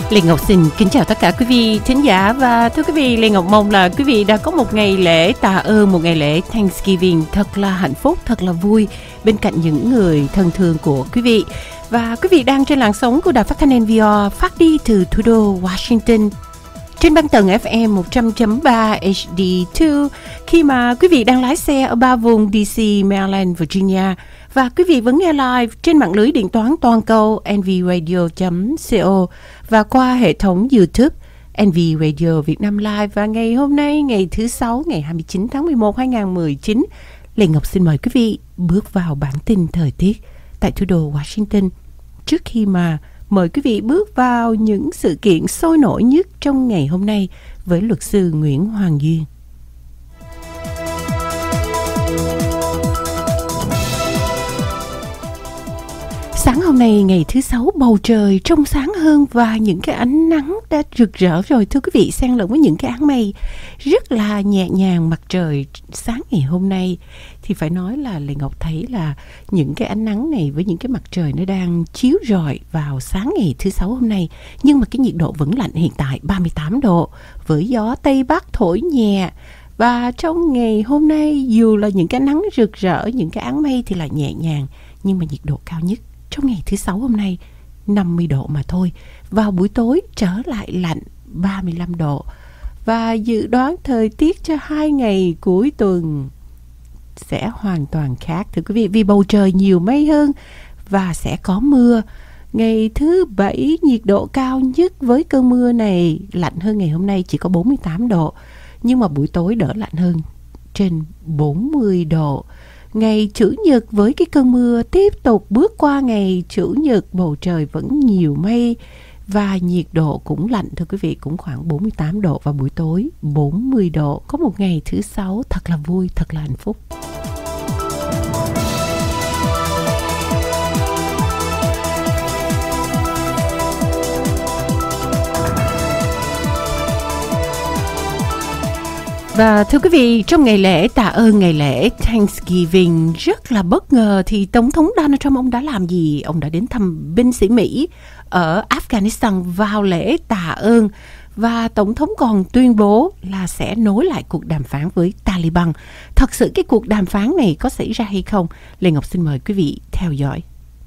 Lê Ngọc xin kính chào tất cả quý vị thính giả. Và thưa quý vị, Lê Ngọc mong là quý vị đã có một ngày lễ tạ ơn, một ngày lễ Thanksgiving thật là hạnh phúc, thật là vui bên cạnh những người thân thương của quý vị. Và quý vị đang trên làn sóng của đài phát thanh NPR phát đi từ thủ đô Washington trên băng tần FM 100.3 HD2 khi mà quý vị đang lái xe ở ba vùng DC, Maryland, Virginia. Và quý vị vẫn nghe live trên mạng lưới điện toán toàn cầu nvradio.co và qua hệ thống YouTube NV Radio Việt Nam Live. Và ngày hôm nay, ngày thứ Sáu, ngày 29 tháng 11, 2019, Lê Ngọc xin mời quý vị bước vào bản tin thời tiết tại thủ đô Washington. Trước khi mà mời quý vị bước vào những sự kiện sôi nổi nhất trong ngày hôm nay với luật sư Nguyễn Hoàng Duyên. Sáng hôm nay ngày thứ Sáu, bầu trời trong sáng hơn và những cái ánh nắng đã rực rỡ rồi thưa quý vị, xen lẫn với những cái áng mây rất là nhẹ nhàng. Mặt trời sáng ngày hôm nay thì phải nói là Lê Ngọc thấy là những cái ánh nắng này với những cái mặt trời nó đang chiếu rọi vào sáng ngày thứ Sáu hôm nay. Nhưng mà cái nhiệt độ vẫn lạnh, hiện tại 38 độ với gió Tây Bắc thổi nhẹ. Và trong ngày hôm nay dù là những cái nắng rực rỡ, những cái áng mây thì là nhẹ nhàng, nhưng mà nhiệt độ cao nhất trong ngày thứ Sáu hôm nay 50 độ mà thôi. Vào buổi tối trở lại lạnh 35 độ. Và dự đoán thời tiết cho 2 ngày cuối tuần sẽ hoàn toàn khác thưa quý vị, vì bầu trời nhiều mây hơn và sẽ có mưa. Ngày thứ Bảy nhiệt độ cao nhất với cơn mưa này lạnh hơn ngày hôm nay, chỉ có 48 độ. Nhưng mà buổi tối đỡ lạnh hơn, trên 40 độ. Ngày Chủ nhật với cái cơn mưa tiếp tục bước qua ngày Chủ nhật, bầu trời vẫn nhiều mây và nhiệt độ cũng lạnh thưa quý vị, cũng khoảng 48 độ và buổi tối 40 độ. Có một ngày thứ Sáu thật là vui, thật là hạnh phúc. Và thưa quý vị, trong ngày lễ tạ ơn, ngày lễ Thanksgiving rất là bất ngờ thì Tổng thống Donald Trump ông đã làm gì? Ông đã đến thăm binh sĩ Mỹ ở Afghanistan vào lễ tạ ơn. Và Tổng thống còn tuyên bố là sẽ nối lại cuộc đàm phán với Taliban. Thật sự cái cuộc đàm phán này có xảy ra hay không? Lê Ngọc xin mời quý vị theo dõi.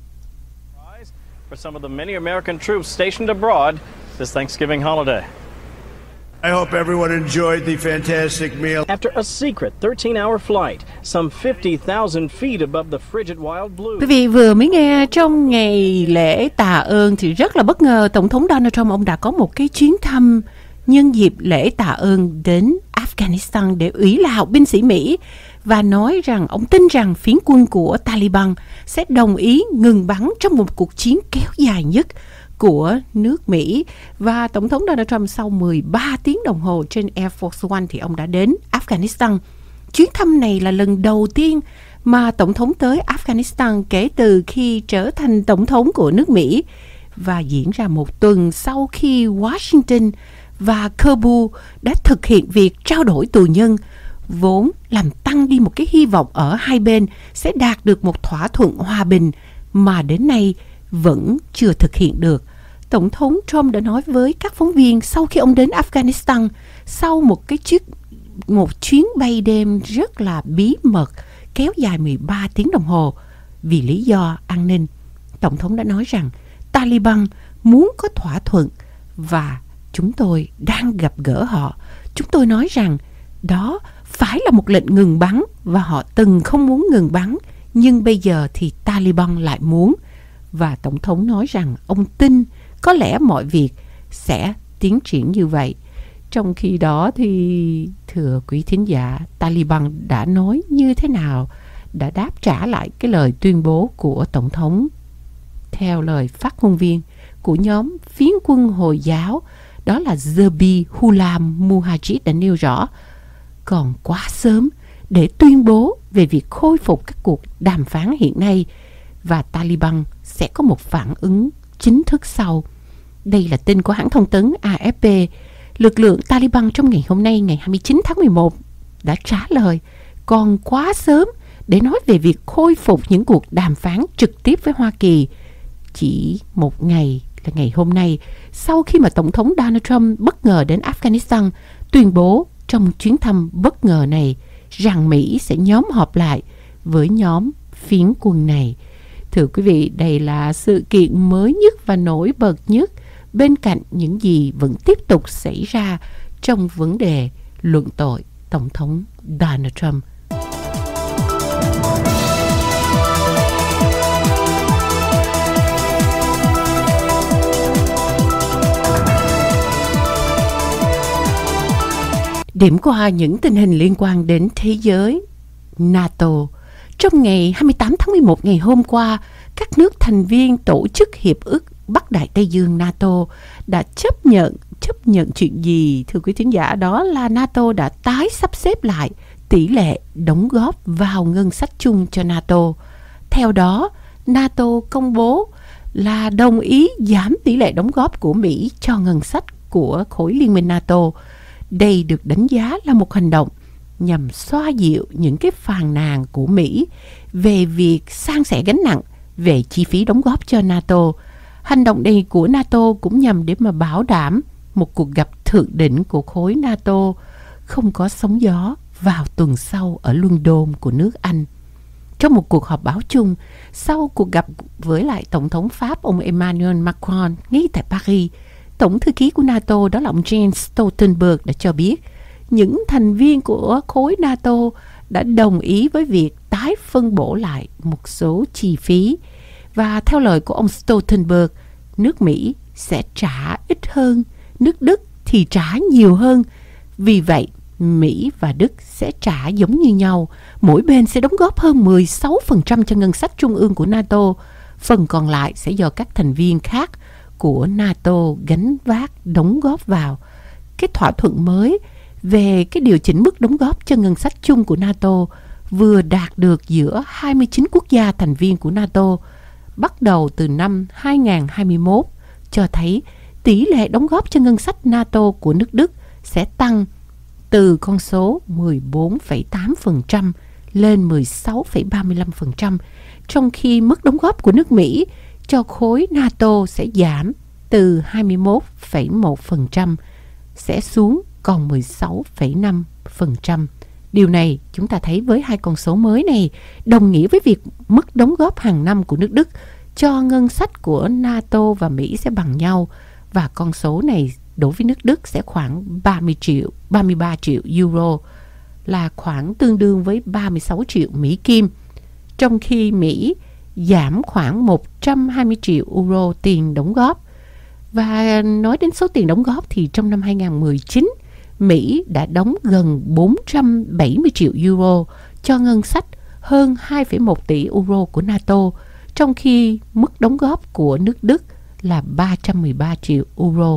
For some of the many American troops stationed abroad this Thanksgiving holiday. I hope everyone enjoyed the fantastic meal. After a secret 13-hour flight, some 50,000 feet above the frigid wild blue. Quý vị vừa mới nghe trong ngày lễ tạ ơn thì rất là bất ngờ, Tổng thống Donald Trump ông đã có một cái chuyến thăm nhân dịp lễ tạ ơn đến Afghanistan để ủy lạo binh sĩ Mỹ và nói rằng ông tin rằng phiến quân của Taliban sẽ đồng ý ngừng bắn trong một cuộc chiến kéo dài nhất của nước Mỹ. Và Tổng thống Donald Trump sau 13 tiếng đồng hồ trên Air Force One thì ông đã đến Afghanistan. Chuyến thăm này là lần đầu tiên mà Tổng thống tới Afghanistan kể từ khi trở thành Tổng thống của nước Mỹ, và diễn ra một tuần sau khi Washington và Kabul đã thực hiện việc trao đổi tù nhân, vốn làm tăng đi một cái hy vọng ở hai bên sẽ đạt được một thỏa thuận hòa bình mà đến nay vẫn chưa thực hiện được. Tổng thống Trump đã nói với các phóng viên sau khi ông đến Afghanistan sau một chuyến bay đêm rất là bí mật kéo dài 13 tiếng đồng hồ vì lý do an ninh. Tổng thống đã nói rằng Taliban muốn có thỏa thuận và chúng tôi đang gặp gỡ họ. Chúng tôi nói rằng đó phải là một lệnh ngừng bắn và họ từng không muốn ngừng bắn, nhưng bây giờ thì Taliban lại muốn. Và Tổng thống nói rằng ông tin có lẽ mọi việc sẽ tiến triển như vậy. Trong khi đó thì thưa quý thính giả, Taliban đã nói như thế nào, đã đáp trả lại cái lời tuyên bố của Tổng thống. Theo lời phát ngôn viên của nhóm phiến quân Hồi giáo, đó là Zabihullah Mujahid đã nêu rõ, còn quá sớm để tuyên bố về việc khôi phục các cuộc đàm phán hiện nay và Taliban sẽ có một phản ứng chính thức sau. Đây là tin của hãng thông tấn AFP. Lực lượng Taliban trong ngày hôm nay, ngày 29 tháng 11, đã trả lời còn quá sớm để nói về việc khôi phục những cuộc đàm phán trực tiếp với Hoa Kỳ chỉ một ngày là ngày hôm nay, sau khi mà Tổng thống Donald Trump bất ngờ đến Afghanistan, tuyên bố trong chuyến thăm bất ngờ này rằng Mỹ sẽ nhóm họp lại với nhóm phiến quân này. Thưa quý vị, đây là sự kiện mới nhất và nổi bật nhất bên cạnh những gì vẫn tiếp tục xảy ra trong vấn đề luận tội Tổng thống Donald Trump. Điểm qua những tình hình liên quan đến thế giới NATO. Trong ngày 28 tháng 11 ngày hôm qua, các nước thành viên tổ chức Hiệp ước Bắc Đại Tây Dương NATO đã chấp nhận chuyện gì? Thưa quý thính giả, đó là NATO đã tái sắp xếp lại tỷ lệ đóng góp vào ngân sách chung cho NATO. Theo đó, NATO công bố là đồng ý giảm tỷ lệ đóng góp của Mỹ cho ngân sách của khối liên minh NATO. Đây được đánh giá là một hành động nhằm xoa dịu những cái phàn nàn của Mỹ về việc san sẻ gánh nặng về chi phí đóng góp cho NATO. Hành động này của NATO cũng nhằm để mà bảo đảm một cuộc gặp thượng đỉnh của khối NATO không có sóng gió vào tuần sau ở London của nước Anh. Trong một cuộc họp báo chung sau cuộc gặp với lại Tổng thống Pháp ông Emmanuel Macron ngay tại Paris, Tổng thư ký của NATO đó là ông Jens Stoltenberg đã cho biết những thành viên của khối NATO đã đồng ý với việc tái phân bổ lại một số chi phí. Và theo lời của ông Stoltenberg, nước Mỹ sẽ trả ít hơn, nước Đức thì trả nhiều hơn. Vì vậy, Mỹ và Đức sẽ trả giống như nhau. Mỗi bên sẽ đóng góp hơn 16% cho ngân sách trung ương của NATO. Phần còn lại sẽ do các thành viên khác của NATO gánh vác đóng góp vào. Cái thỏa thuận mới về cái điều chỉnh mức đóng góp cho ngân sách chung của NATO vừa đạt được giữa 29 quốc gia thành viên của NATO bắt đầu từ năm 2021 cho thấy tỷ lệ đóng góp cho ngân sách NATO của nước Đức sẽ tăng từ con số 14,8% lên 16,35%, trong khi mức đóng góp của nước Mỹ cho khối NATO sẽ giảm từ 21,1% sẽ xuống còn 16,5%. Điều này chúng ta thấy với hai con số mới này đồng nghĩa với việc mức đóng góp hàng năm của nước Đức cho ngân sách của NATO và Mỹ sẽ bằng nhau, và con số này đối với nước Đức sẽ khoảng 33 triệu euro, là khoảng tương đương với 36 triệu Mỹ Kim, trong khi Mỹ giảm khoảng 120 triệu euro tiền đóng góp. Và nói đến số tiền đóng góp thì trong năm 2019, Mỹ đã đóng gần 470 triệu euro cho ngân sách hơn 2,1 tỷ euro của NATO, trong khi mức đóng góp của nước Đức là 313 triệu euro.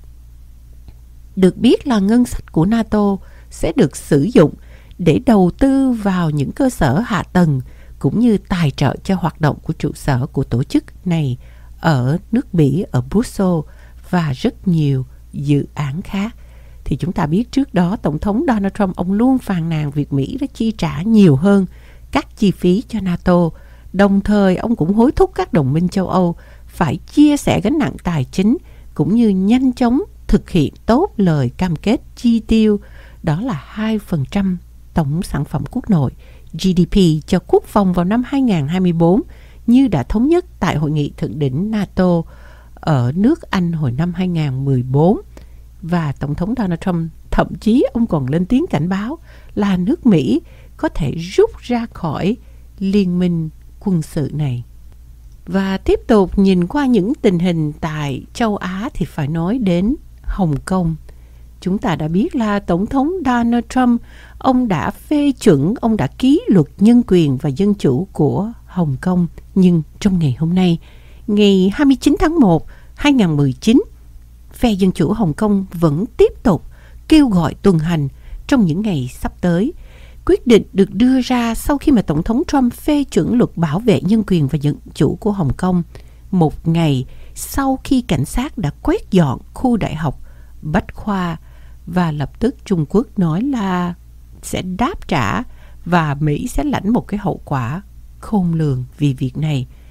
Được biết là ngân sách của NATO sẽ được sử dụng để đầu tư vào những cơ sở hạ tầng cũng như tài trợ cho hoạt động của trụ sở của tổ chức này ở nước Bỉ, ở Brussels và rất nhiều dự án khác. Thì chúng ta biết trước đó Tổng thống Donald Trump ông luôn phàn nàn việc Mỹ đã chi trả nhiều hơn các chi phí cho NATO. Đồng thời ông cũng hối thúc các đồng minh châu Âu phải chia sẻ gánh nặng tài chính cũng như nhanh chóng thực hiện tốt lời cam kết chi tiêu, đó là 2% tổng sản phẩm quốc nội GDP cho quốc phòng vào năm 2024 như đã thống nhất tại hội nghị thượng đỉnh NATO ở nước Anh hồi năm 2014. Và Tổng thống Donald Trump thậm chí ông còn lên tiếng cảnh báo là nước Mỹ có thể rút ra khỏi liên minh quân sự này. Và tiếp tục nhìn qua những tình hình tại châu Á thì phải nói đến Hồng Kông. Chúng ta đã biết là Tổng thống Donald Trump, ông đã phê chuẩn, ông đã ký luật nhân quyền và dân chủ của Hồng Kông. Nhưng trong ngày hôm nay, ngày 29 tháng 1, 2019, phe Dân chủ Hồng Kông vẫn tiếp tục kêu gọi tuần hành trong những ngày sắp tới. Quyết định được đưa ra sau khi mà Tổng thống Trump phê chuẩn luật bảo vệ nhân quyền và dân chủ của Hồng Kông, một ngày sau khi cảnh sát đã quét dọn khu đại học Bách Khoa, và lập tức Trung Quốc nói là sẽ đáp trả và Mỹ sẽ lãnh một cái hậu quả khôn lường vì việc này.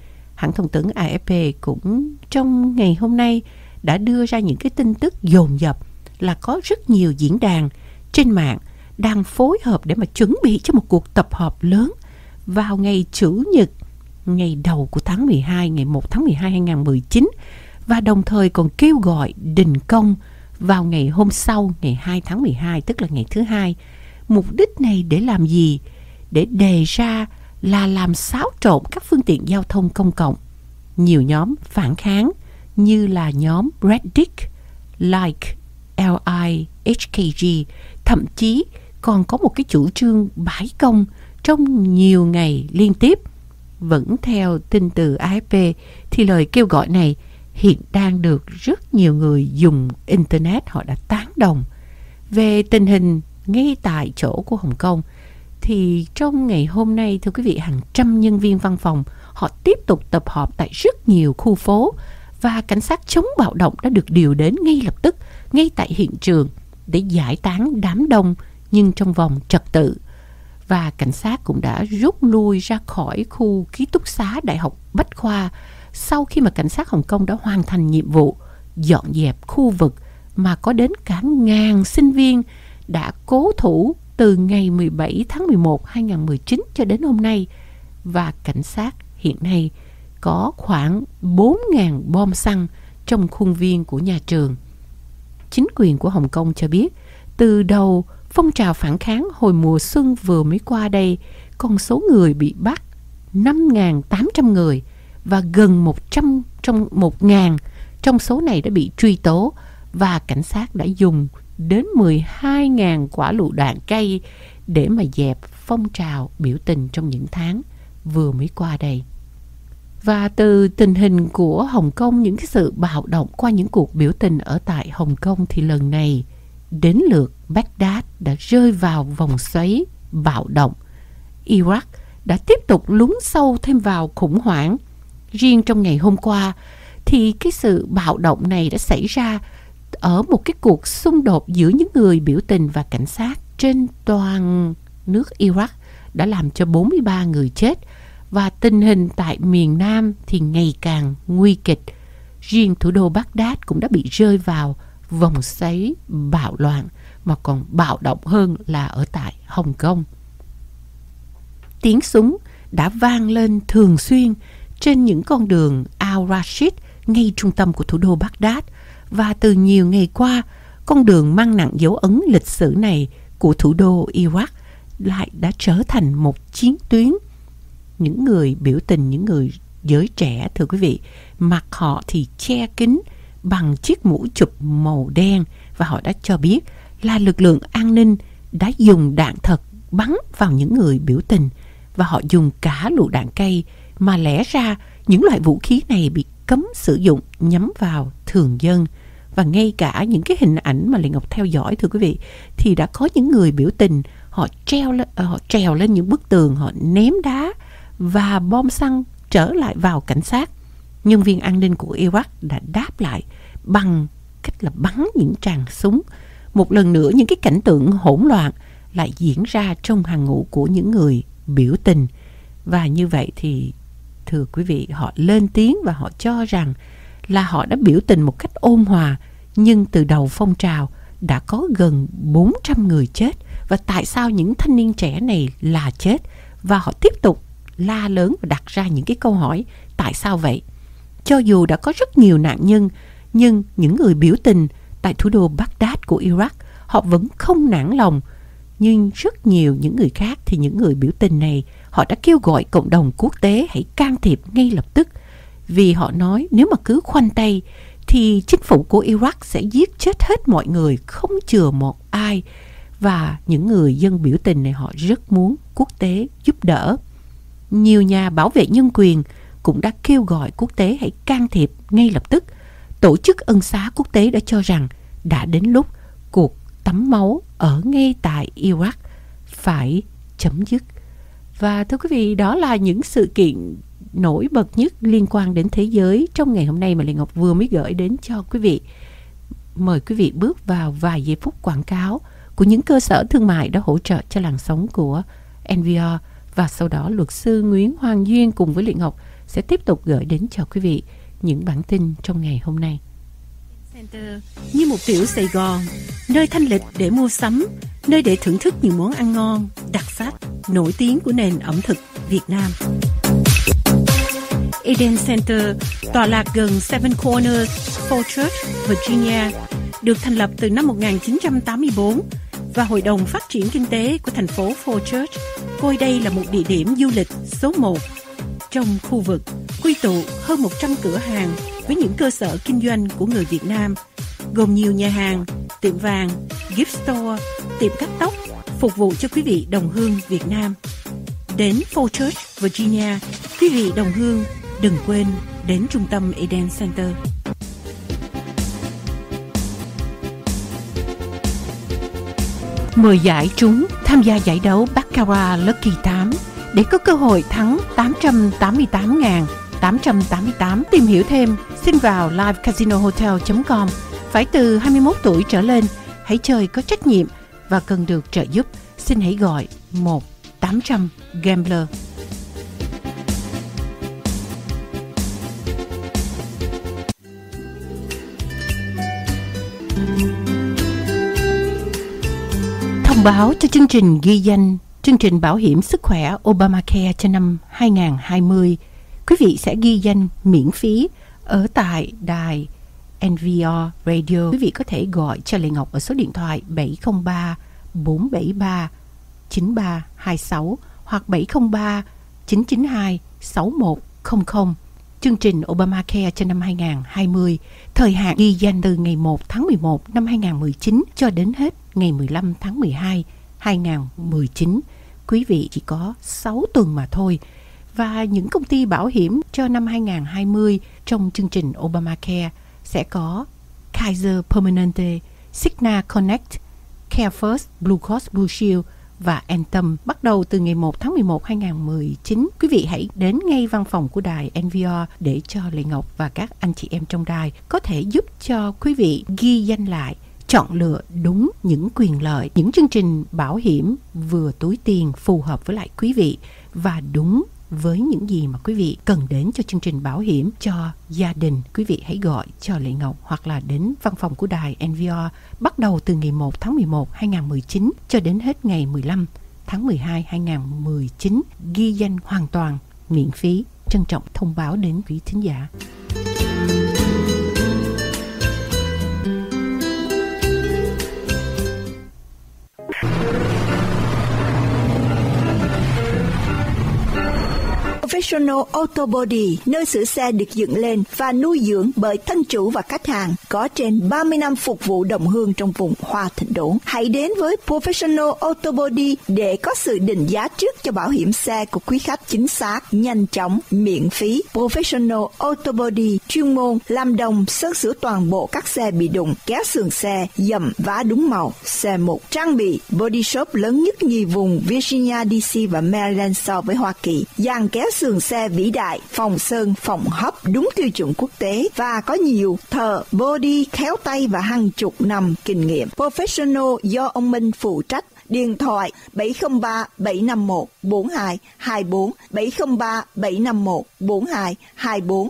hãng thông tấn AFP cũng trong ngày hôm nay đã đưa ra những cái tin tức dồn dập là có rất nhiều diễn đàn trên mạng đang phối hợp để mà chuẩn bị cho một cuộc tập họp lớn vào ngày Chủ nhật, ngày đầu của tháng 12, ngày 1 tháng 12 2019, và đồng thời còn kêu gọi đình công vào ngày hôm sau, ngày 2 tháng 12, tức là ngày thứ Hai. Mục đích này để làm gì? Để đề ra là làm xáo trộn các phương tiện giao thông công cộng. Nhiều nhóm phản kháng như là nhóm Reddit, Like, LIHKG, thậm chí còn có một cái chủ trương bãi công trong nhiều ngày liên tiếp. Vẫn theo tin từ AFP thì lời kêu gọi này hiện đang được rất nhiều người dùng Internet họ đã tán đồng. Về tình hình ngay tại chỗ của Hồng Kông thì trong ngày hôm nay, thưa quý vị, hàng trăm nhân viên văn phòng họ tiếp tục tập họp tại rất nhiều khu phố, và cảnh sát chống bạo động đã được điều đến ngay lập tức, ngay tại hiện trường để giải tán đám đông nhưng trong vòng trật tự. Và cảnh sát cũng đã rút lui ra khỏi khu ký túc xá Đại học Bách Khoa sau khi mà cảnh sát Hồng Kông đã hoàn thành nhiệm vụ dọn dẹp khu vực mà có đến cả ngàn sinh viên đã cố thủ từ ngày 17 tháng 11 2019 cho đến hôm nay. Và cảnh sát hiện nay có khoảng 4.000 bom xăng trong khuôn viên của nhà trường. Chính quyền của Hồng Kông cho biết từ đầu phong trào phản kháng hồi mùa xuân vừa mới qua đây, con số người bị bắt 5.800 người và gần 1.000 trong số này đã bị truy tố, và cảnh sát đã dùng đến 12.000 quả lựu đạn cây để mà dẹp phong trào biểu tình trong những tháng vừa mới qua đây. Và từ tình hình của Hồng Kông, những cái sự bạo động qua những cuộc biểu tình ở tại Hồng Kông, thì lần này đến lượt Baghdad đã rơi vào vòng xoáy bạo động. Iraq đã tiếp tục lún sâu thêm vào khủng hoảng. Riêng trong ngày hôm qua thì cái sự bạo động này đã xảy ra ở một cái cuộc xung đột giữa những người biểu tình và cảnh sát trên toàn nước Iraq, đã làm cho 43 người chết, và tình hình tại miền Nam thì ngày càng nguy kịch. Riêng thủ đô Baghdad cũng đã bị rơi vào vòng xoáy bạo loạn, mà còn bạo động hơn là ở tại Hồng Kông. Tiếng súng đã vang lên thường xuyên trên những con đường Al-Rashid ngay trung tâm của thủ đô Baghdad, và từ nhiều ngày qua, con đường mang nặng dấu ấn lịch sử này của thủ đô Iraq lại đã trở thành một chiến tuyến. Những người biểu tình, những người giới trẻ, thưa quý vị, mặt họ thì che kín bằng chiếc mũ chụp màu đen, và họ đã cho biết là lực lượng an ninh đã dùng đạn thật bắn vào những người biểu tình, và họ dùng cả lựu đạn cây, mà lẽ ra những loại vũ khí này bị cấm sử dụng nhắm vào thường dân. Và ngay cả những cái hình ảnh mà Lệ Ngọc theo dõi, thưa quý vị, thì đã có những người biểu tình họ trèo lên những bức tường, họ ném đá và bom xăng trở lại vào cảnh sát. Nhân viên an ninh của Iraq đã đáp lại bằng cách là bắn những tràng súng. Một lần nữa, những cái cảnh tượng hỗn loạn lại diễn ra trong hàng ngũ của những người biểu tình. Và như vậy thì, thưa quý vị, họ lên tiếng và họ cho rằng là họ đã biểu tình một cách ôn hòa, nhưng từ đầu phong trào đã có gần 400 người chết. Và tại sao những thanh niên trẻ này là chết? Và họ tiếp tục la lớn và đặt ra những cái câu hỏi tại sao vậy? Cho dù đã có rất nhiều nạn nhân, nhưng những người biểu tình tại thủ đô Baghdad của Iraq, họ vẫn không nản lòng. Nhưng rất nhiều những người khác thì những người biểu tình này, họ đã kêu gọi cộng đồng quốc tế hãy can thiệp ngay lập tức. Vì họ nói nếu mà cứ khoanh tay thì chính phủ của Iraq sẽ giết chết hết mọi người, không chừa một ai. Và những người dân biểu tình này họ rất muốn quốc tế giúp đỡ. Nhiều nhà bảo vệ nhân quyền cũng đã kêu gọi quốc tế hãy can thiệp ngay lập tức. Tổ chức ân xá quốc tế đã cho rằng đã đến lúc cuộc tắm máu ở ngay tại Iraq phải chấm dứt. Và thưa quý vị, đó là những sự kiện nổi bật nhất liên quan đến thế giới trong ngày hôm nay mà Lệ Ngọc vừa mới gửi đến cho quý vị. Mời quý vị bước vào vài giây phút quảng cáo của những cơ sở thương mại đã hỗ trợ cho làn sóng của NVR. Và sau đó luật sư Nguyễn Hoàng Duyên cùng với Lệ Ngọc sẽ tiếp tục gửi đến cho quý vị những bản tin trong ngày hôm nay. Center như một tiểu Sài Gòn, nơi thanh lịch để mua sắm, nơi để thưởng thức những món ăn ngon, đặc sắc, nổi tiếng của nền ẩm thực Việt Nam. Eden Center tọa lạc gần Seven Corners, Fort Church, Virginia, được thành lập từ năm 1984 và Hội đồng Phát triển Kinh tế của thành phố Fort Church coi đây là một địa điểm du lịch số 1 trong khu vực, quy tụ hơn 100 cửa hàng với những cơ sở kinh doanh của người Việt Nam, gồm nhiều nhà hàng, tiệm vàng, gift store, tiệm cắt tóc, phục vụ cho quý vị đồng hương Việt Nam. Đến Fort Church, Virginia, quý vị đồng hương đừng quên đến trung tâm Eden Center. Mời giải trúng tham gia giải đấu Baccarat Lucky 8 để có cơ hội thắng 888.888. Tìm hiểu thêm, xin vào livecasinohotel.com. Phải từ 21 tuổi trở lên, hãy chơi có trách nhiệm và cần được trợ giúp. Xin hãy gọi 1-800-GAMBLER. Thông báo cho chương trình ghi danh chương trình bảo hiểm sức khỏe Obamacare cho năm 2020. Quý vị sẽ ghi danh miễn phí ở tại đài NVR Radio. Quý vị có thể gọi cho Lệ Ngọc ở số điện thoại 703-473-9326 hoặc 703-992-6100. Chương trình Obamacare cho năm 2020, thời hạn ghi danh từ ngày 1 tháng 11 năm 2019 cho đến hết ngày 15 tháng 12 2019. Quý vị chỉ có 6 tuần mà thôi. Và những công ty bảo hiểm cho năm 2020 trong chương trình Obamacare sẽ có Kaiser Permanente, Cigna Connect, Care First, Blue Cross Blue Shield và Anthem. Bắt đầu từ ngày 1 tháng 11 2019, quý vị hãy đến ngay văn phòng của đài NVR để cho Lệ Ngọc và các anh chị em trong đài có thể giúp cho quý vị ghi danh lại, chọn lựa đúng những quyền lợi, những chương trình bảo hiểm vừa túi tiền phù hợp với lại quý vị và đúng với những gì mà quý vị cần đến cho chương trình bảo hiểm cho gia đình. Quý vị hãy gọi cho Lệ Ngọc hoặc là đến văn phòng của đài NVR bắt đầu từ ngày 1 tháng 11 2019 cho đến hết ngày 15 tháng 12 2019. Ghi danh hoàn toàn miễn phí. Trân trọng thông báo đến quý thính giả. Professional Auto Body, nơi sửa xe được dựng lên và nuôi dưỡng bởi thân chủ và khách hàng, có trên 30 năm phục vụ đồng hương trong vùng Hoa Thịnh Đốn. Hãy đến với Professional Auto Body để có sự định giá trước cho bảo hiểm xe của quý khách chính xác, nhanh chóng, miễn phí. Professional Auto Body chuyên môn làm đồng, sơn sửa toàn bộ các xe bị đụng, kéo sườn xe, dầm vá đúng màu, xe mục, trang bị body shop lớn nhất nhì vùng Virginia, DC và Maryland so với Hoa Kỳ, dàn kéo sườn xe vĩ đại, phòng sơn, phòng hấp đúng tiêu chuẩn quốc tế và có nhiều thợ body khéo tay và hàng chục năm kinh nghiệm. Professional do ông Minh phụ trách. Điện thoại 703-751-4224, 703-751-4224.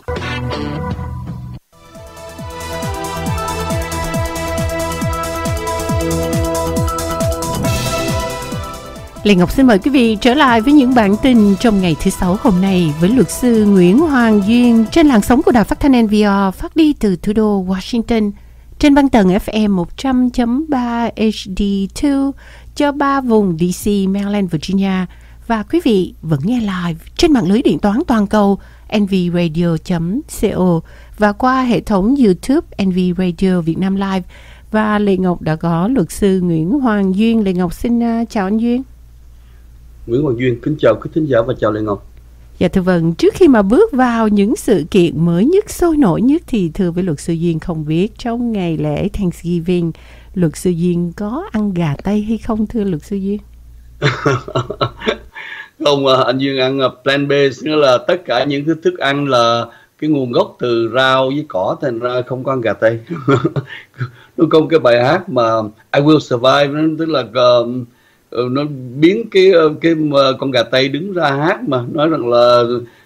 Lệ Ngọc xin mời quý vị trở lại với những bản tin trong ngày thứ Sáu hôm nay với luật sư Nguyễn Hoàng Duyên trên làn sóng của đài phát thanh NVR phát đi từ thủ đô Washington trên băng tần FM 100.3 HD2 cho 3 vùng DC, Maryland, Virginia và quý vị vẫn nghe live trên mạng lưới điện toán toàn cầu nvradio.co và qua hệ thống YouTube NV Radio Việt Nam Live. Và Lệ Ngọc đã có luật sư Nguyễn Hoàng Duyên. Lệ Ngọc xin chào anh Duyên. Nguyễn Hoàng Duyên kính chào quý thính giả và chào Lệ Ngọc. Dạ thưa vâng, trước khi mà bước vào những sự kiện mới nhất, sôi nổi nhất thì thưa với luật sư Duyên không biết trong ngày lễ Thanksgiving luật sư Duyên có ăn gà Tây hay không thưa luật sư Duyên? Không, anh Duyên ăn plant-based, nghĩa là tất cả những cái thức ăn là cái nguồn gốc từ rau với cỏ, thành ra không có ăn gà Tây. Nó có một cái bài hát mà I Will Survive, tức là nó biến cái con gà Tây đứng ra hát mà nói rằng là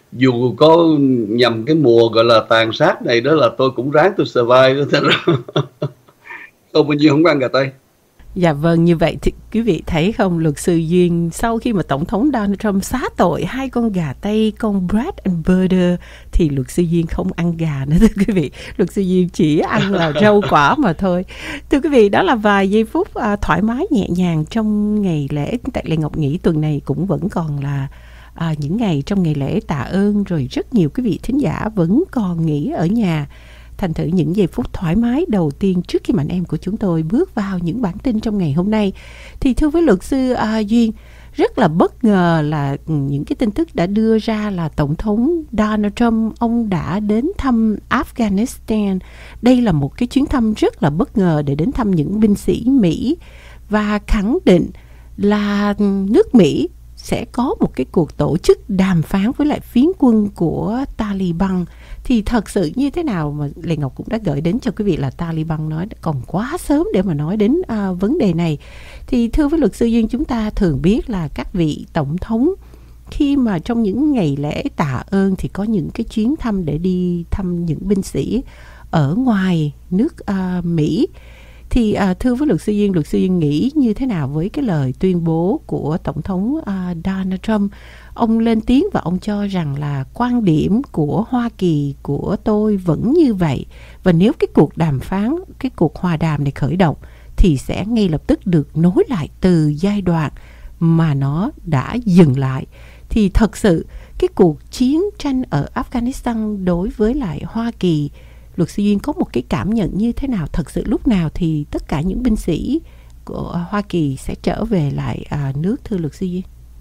dù có nhằm cái mùa gọi là tàn sát này đó là tôi cũng ráng tôi survive đó. Không bao nhiêu không có ăn gà Tây. Dạ vâng, như vậy thì quý vị thấy không, luật sư Duyên sau khi mà Tổng thống Donald Trump xá tội 2 con gà Tây, con Bread and Butter, thì luật sư Duyên không ăn gà nữa thưa quý vị. Luật sư Duyên chỉ ăn là rau quả mà thôi. Thưa quý vị, đó là vài giây phút thoải mái nhẹ nhàng trong ngày lễ. Tại Lê Ngọc nghĩ tuần này cũng vẫn còn là những ngày trong ngày lễ tạ ơn, rồi rất nhiều quý vị thính giả vẫn còn nghỉ ở nhà. Thành thử những giây phút thoải mái đầu tiên trước khi mà anh em của chúng tôi bước vào những bản tin trong ngày hôm nay, thì thưa với luật sư Duyên, rất là bất ngờ là những cái tin tức đã đưa ra là Tổng thống Donald Trump, ông đã đến thăm Afghanistan. Đây là một cái chuyến thăm rất là bất ngờ để đến thăm những binh sĩ Mỹ và khẳng định là nước Mỹ sẽ có một cái cuộc tổ chức đàm phán với lại phiến quân của Taliban. Thì thật sự như thế nào mà Lê Ngọc cũng đã gửi đến cho quý vị là Taliban nói còn quá sớm để mà nói đến vấn đề này. Thì thưa với luật sư Duyên, chúng ta thường biết là các vị tổng thống khi mà trong những ngày lễ tạ ơn thì có những cái chuyến thăm để đi thăm những binh sĩ ở ngoài nước Mỹ. Thì thưa với luật sư Duyên nghĩ như thế nào với cái lời tuyên bố của Tổng thống Donald Trump? Ông lên tiếng và ông cho rằng là quan điểm của Hoa Kỳ của tôi vẫn như vậy. Và nếu cái cuộc đàm phán, cái cuộc hòa đàm này khởi động thì sẽ ngay lập tức được nối lại từ giai đoạn mà nó đã dừng lại. Thì thật sự cái cuộc chiến tranh ở Afghanistan đối với lại Hoa Kỳ, luật sư Duyên có một cái cảm nhận như thế nào? Thật sự lúc nào thì tất cả những binh sĩ của Hoa Kỳ sẽ trở về lại nước, thưa luật sư Duyên?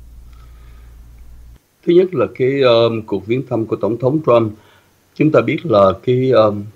Thứ nhất là cái cuộc viếng thăm của Tổng thống Trump, chúng ta biết là cái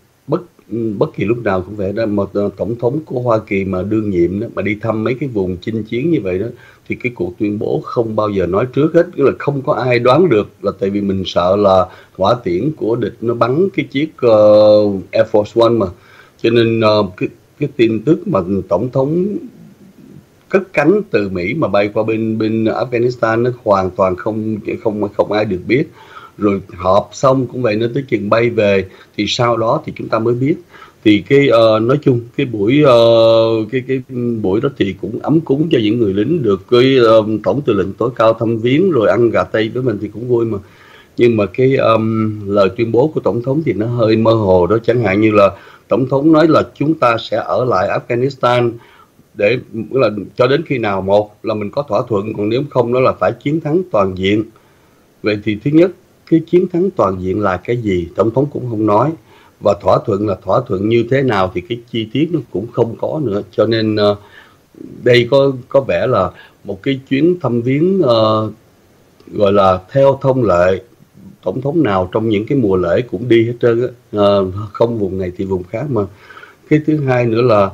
bất kỳ lúc nào cũng vậy đó, một tổng thống của Hoa Kỳ mà đương nhiệm đó, mà đi thăm mấy cái vùng chinh chiến như vậy đó, thì cái cuộc tuyên bố không bao giờ nói trước hết, tức là không có ai đoán được, là tại vì mình sợ là hỏa tiễn của địch nó bắn cái chiếc Air Force One mà, cho nên cái tin tức mà tổng thống cất cánh từ Mỹ mà bay qua bên Afghanistan nó hoàn toàn không ai được biết. Rồi họp xong cũng vậy, nó tới chừng bay về thì sau đó thì chúng ta mới biết. Thì cái nói chung cái buổi cái buổi đó thì cũng ấm cúng cho những người lính, được cái tổng tư lệnh tối cao thăm viếng rồi ăn gà Tây với mình thì cũng vui mà. Nhưng mà cái lời tuyên bố của tổng thống thì nó hơi mơ hồ đó, chẳng hạn như là tổng thống nói là chúng ta sẽ ở lại Afghanistan để là cho đến khi nào, một là mình có thỏa thuận, còn nếu không đó là phải chiến thắng toàn diện. Vậy thì thứ nhất, cái chiến thắng toàn diện là cái gì tổng thống cũng không nói, và thỏa thuận là thỏa thuận như thế nào thì cái chi tiết nó cũng không có nữa. Cho nên đây có vẻ là một cái chuyến thăm viếng gọi là theo thông lệ, tổng thống nào trong những cái mùa lễ cũng đi hết trơn á, không vùng này thì vùng khác mà. Cái thứ hai nữa là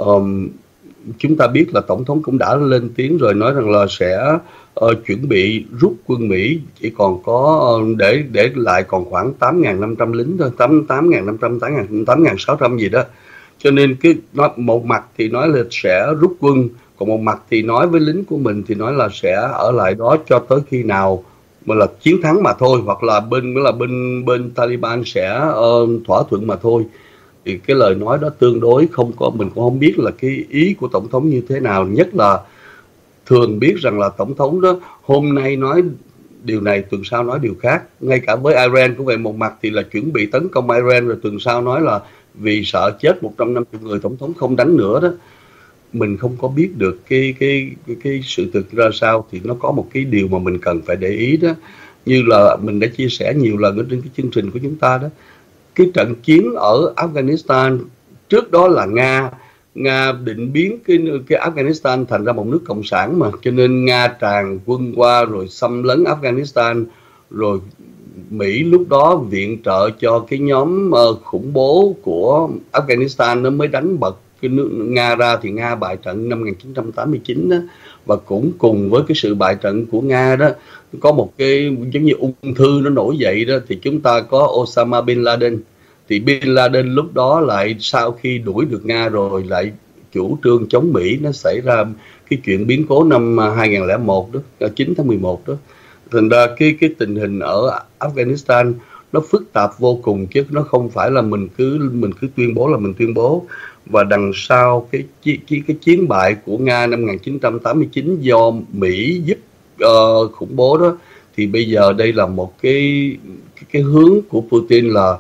chúng ta biết là tổng thống cũng đã lên tiếng rồi, nói rằng là sẽ chuẩn bị rút quân Mỹ, chỉ còn có để lại còn khoảng 8.500 lính thôi, 8.500, 8.600 gì đó. Cho nên cái một mặt thì nói là sẽ rút quân, còn một mặt thì nói với lính của mình thì nói là sẽ ở lại đó cho tới khi nào mà là chiến thắng mà thôi, hoặc là bên Taliban sẽ thỏa thuận mà thôi. Thì cái lời nói đó tương đối không có, mình cũng không biết là cái ý của tổng thống như thế nào. Nhất là thường biết rằng là tổng thống đó hôm nay nói điều này, tuần sau nói điều khác. Ngay cả với Iran cũng vậy, một mặt thì là chuẩn bị tấn công Iran, rồi tuần sau nói là vì sợ chết 150 người tổng thống không đánh nữa đó. Mình không có biết được cái sự thực ra sao. Thì nó có một cái điều mà mình cần phải để ý đó, như là mình đã chia sẻ nhiều lần ở trên cái chương trình của chúng ta đó. Cái trận chiến ở Afghanistan trước đó là Nga định biến cái Afghanistan thành ra một nước cộng sản mà, cho nên Nga tràn quân qua rồi xâm lấn Afghanistan, rồi Mỹ lúc đó viện trợ cho cái nhóm khủng bố của Afghanistan nó mới đánh bật cái nước Nga ra. Thì Nga bại trận năm 1989 đó, và cũng cùng với cái sự bại trận của Nga đó có một cái giống như ung thư nó nổi dậy đó, thì chúng ta có Osama Bin Laden. Thì Bin Laden lúc đó lại sau khi đuổi được Nga rồi lại chủ trương chống Mỹ, nó xảy ra cái chuyện biến cố năm 2001 đó, 9 tháng 11 đó. thành ra cái tình hình ở Afghanistan nó phức tạp vô cùng, chứ nó không phải là mình cứ tuyên bố là mình tuyên bố. Và đằng sau cái chiến bại của Nga năm 1989 do Mỹ giúp khủng bố đó, thì bây giờ đây là một cái hướng của Putin là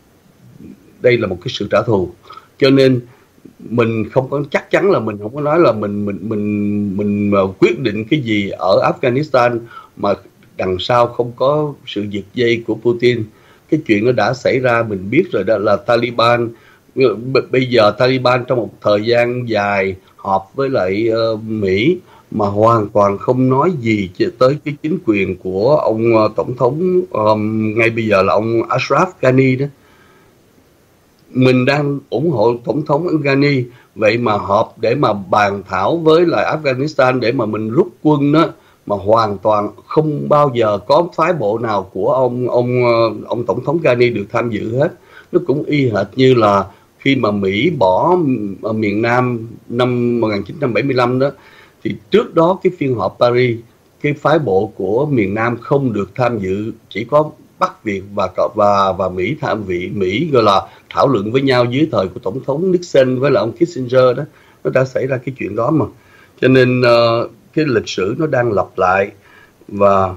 đây là một cái sự trả thù. Cho nên mình không có chắc chắn, là mình không có nói là mình quyết định cái gì ở Afghanistan mà đằng sau không có sự giật dây của Putin. Cái chuyện nó đã xảy ra, mình biết rồi, đó là Taliban. Bây giờ Taliban trong một thời gian dài họp với lại Mỹ mà hoàn toàn không nói gì tới cái chính quyền của ông tổng thống ngay bây giờ là ông Ashraf Ghani đó. Mình đang ủng hộ tổng thống Ghani, vậy mà họp để mà bàn thảo với lại Afghanistan để mà mình rút quân đó, mà hoàn toàn không bao giờ có phái bộ nào của ông tổng thống Ghani được tham dự hết. Nó cũng y hệt như là khi mà Mỹ bỏ ở miền Nam năm 1975 đó, thì trước đó cái phiên họp Paris, cái phái bộ của miền Nam không được tham dự, chỉ có Bắc Việt và Mỹ Mỹ gọi là thảo luận với nhau dưới thời của tổng thống Nixon với là ông Kissinger đó. Nó đã xảy ra cái chuyện đó mà. Cho nên cái lịch sử nó đang lặp lại, và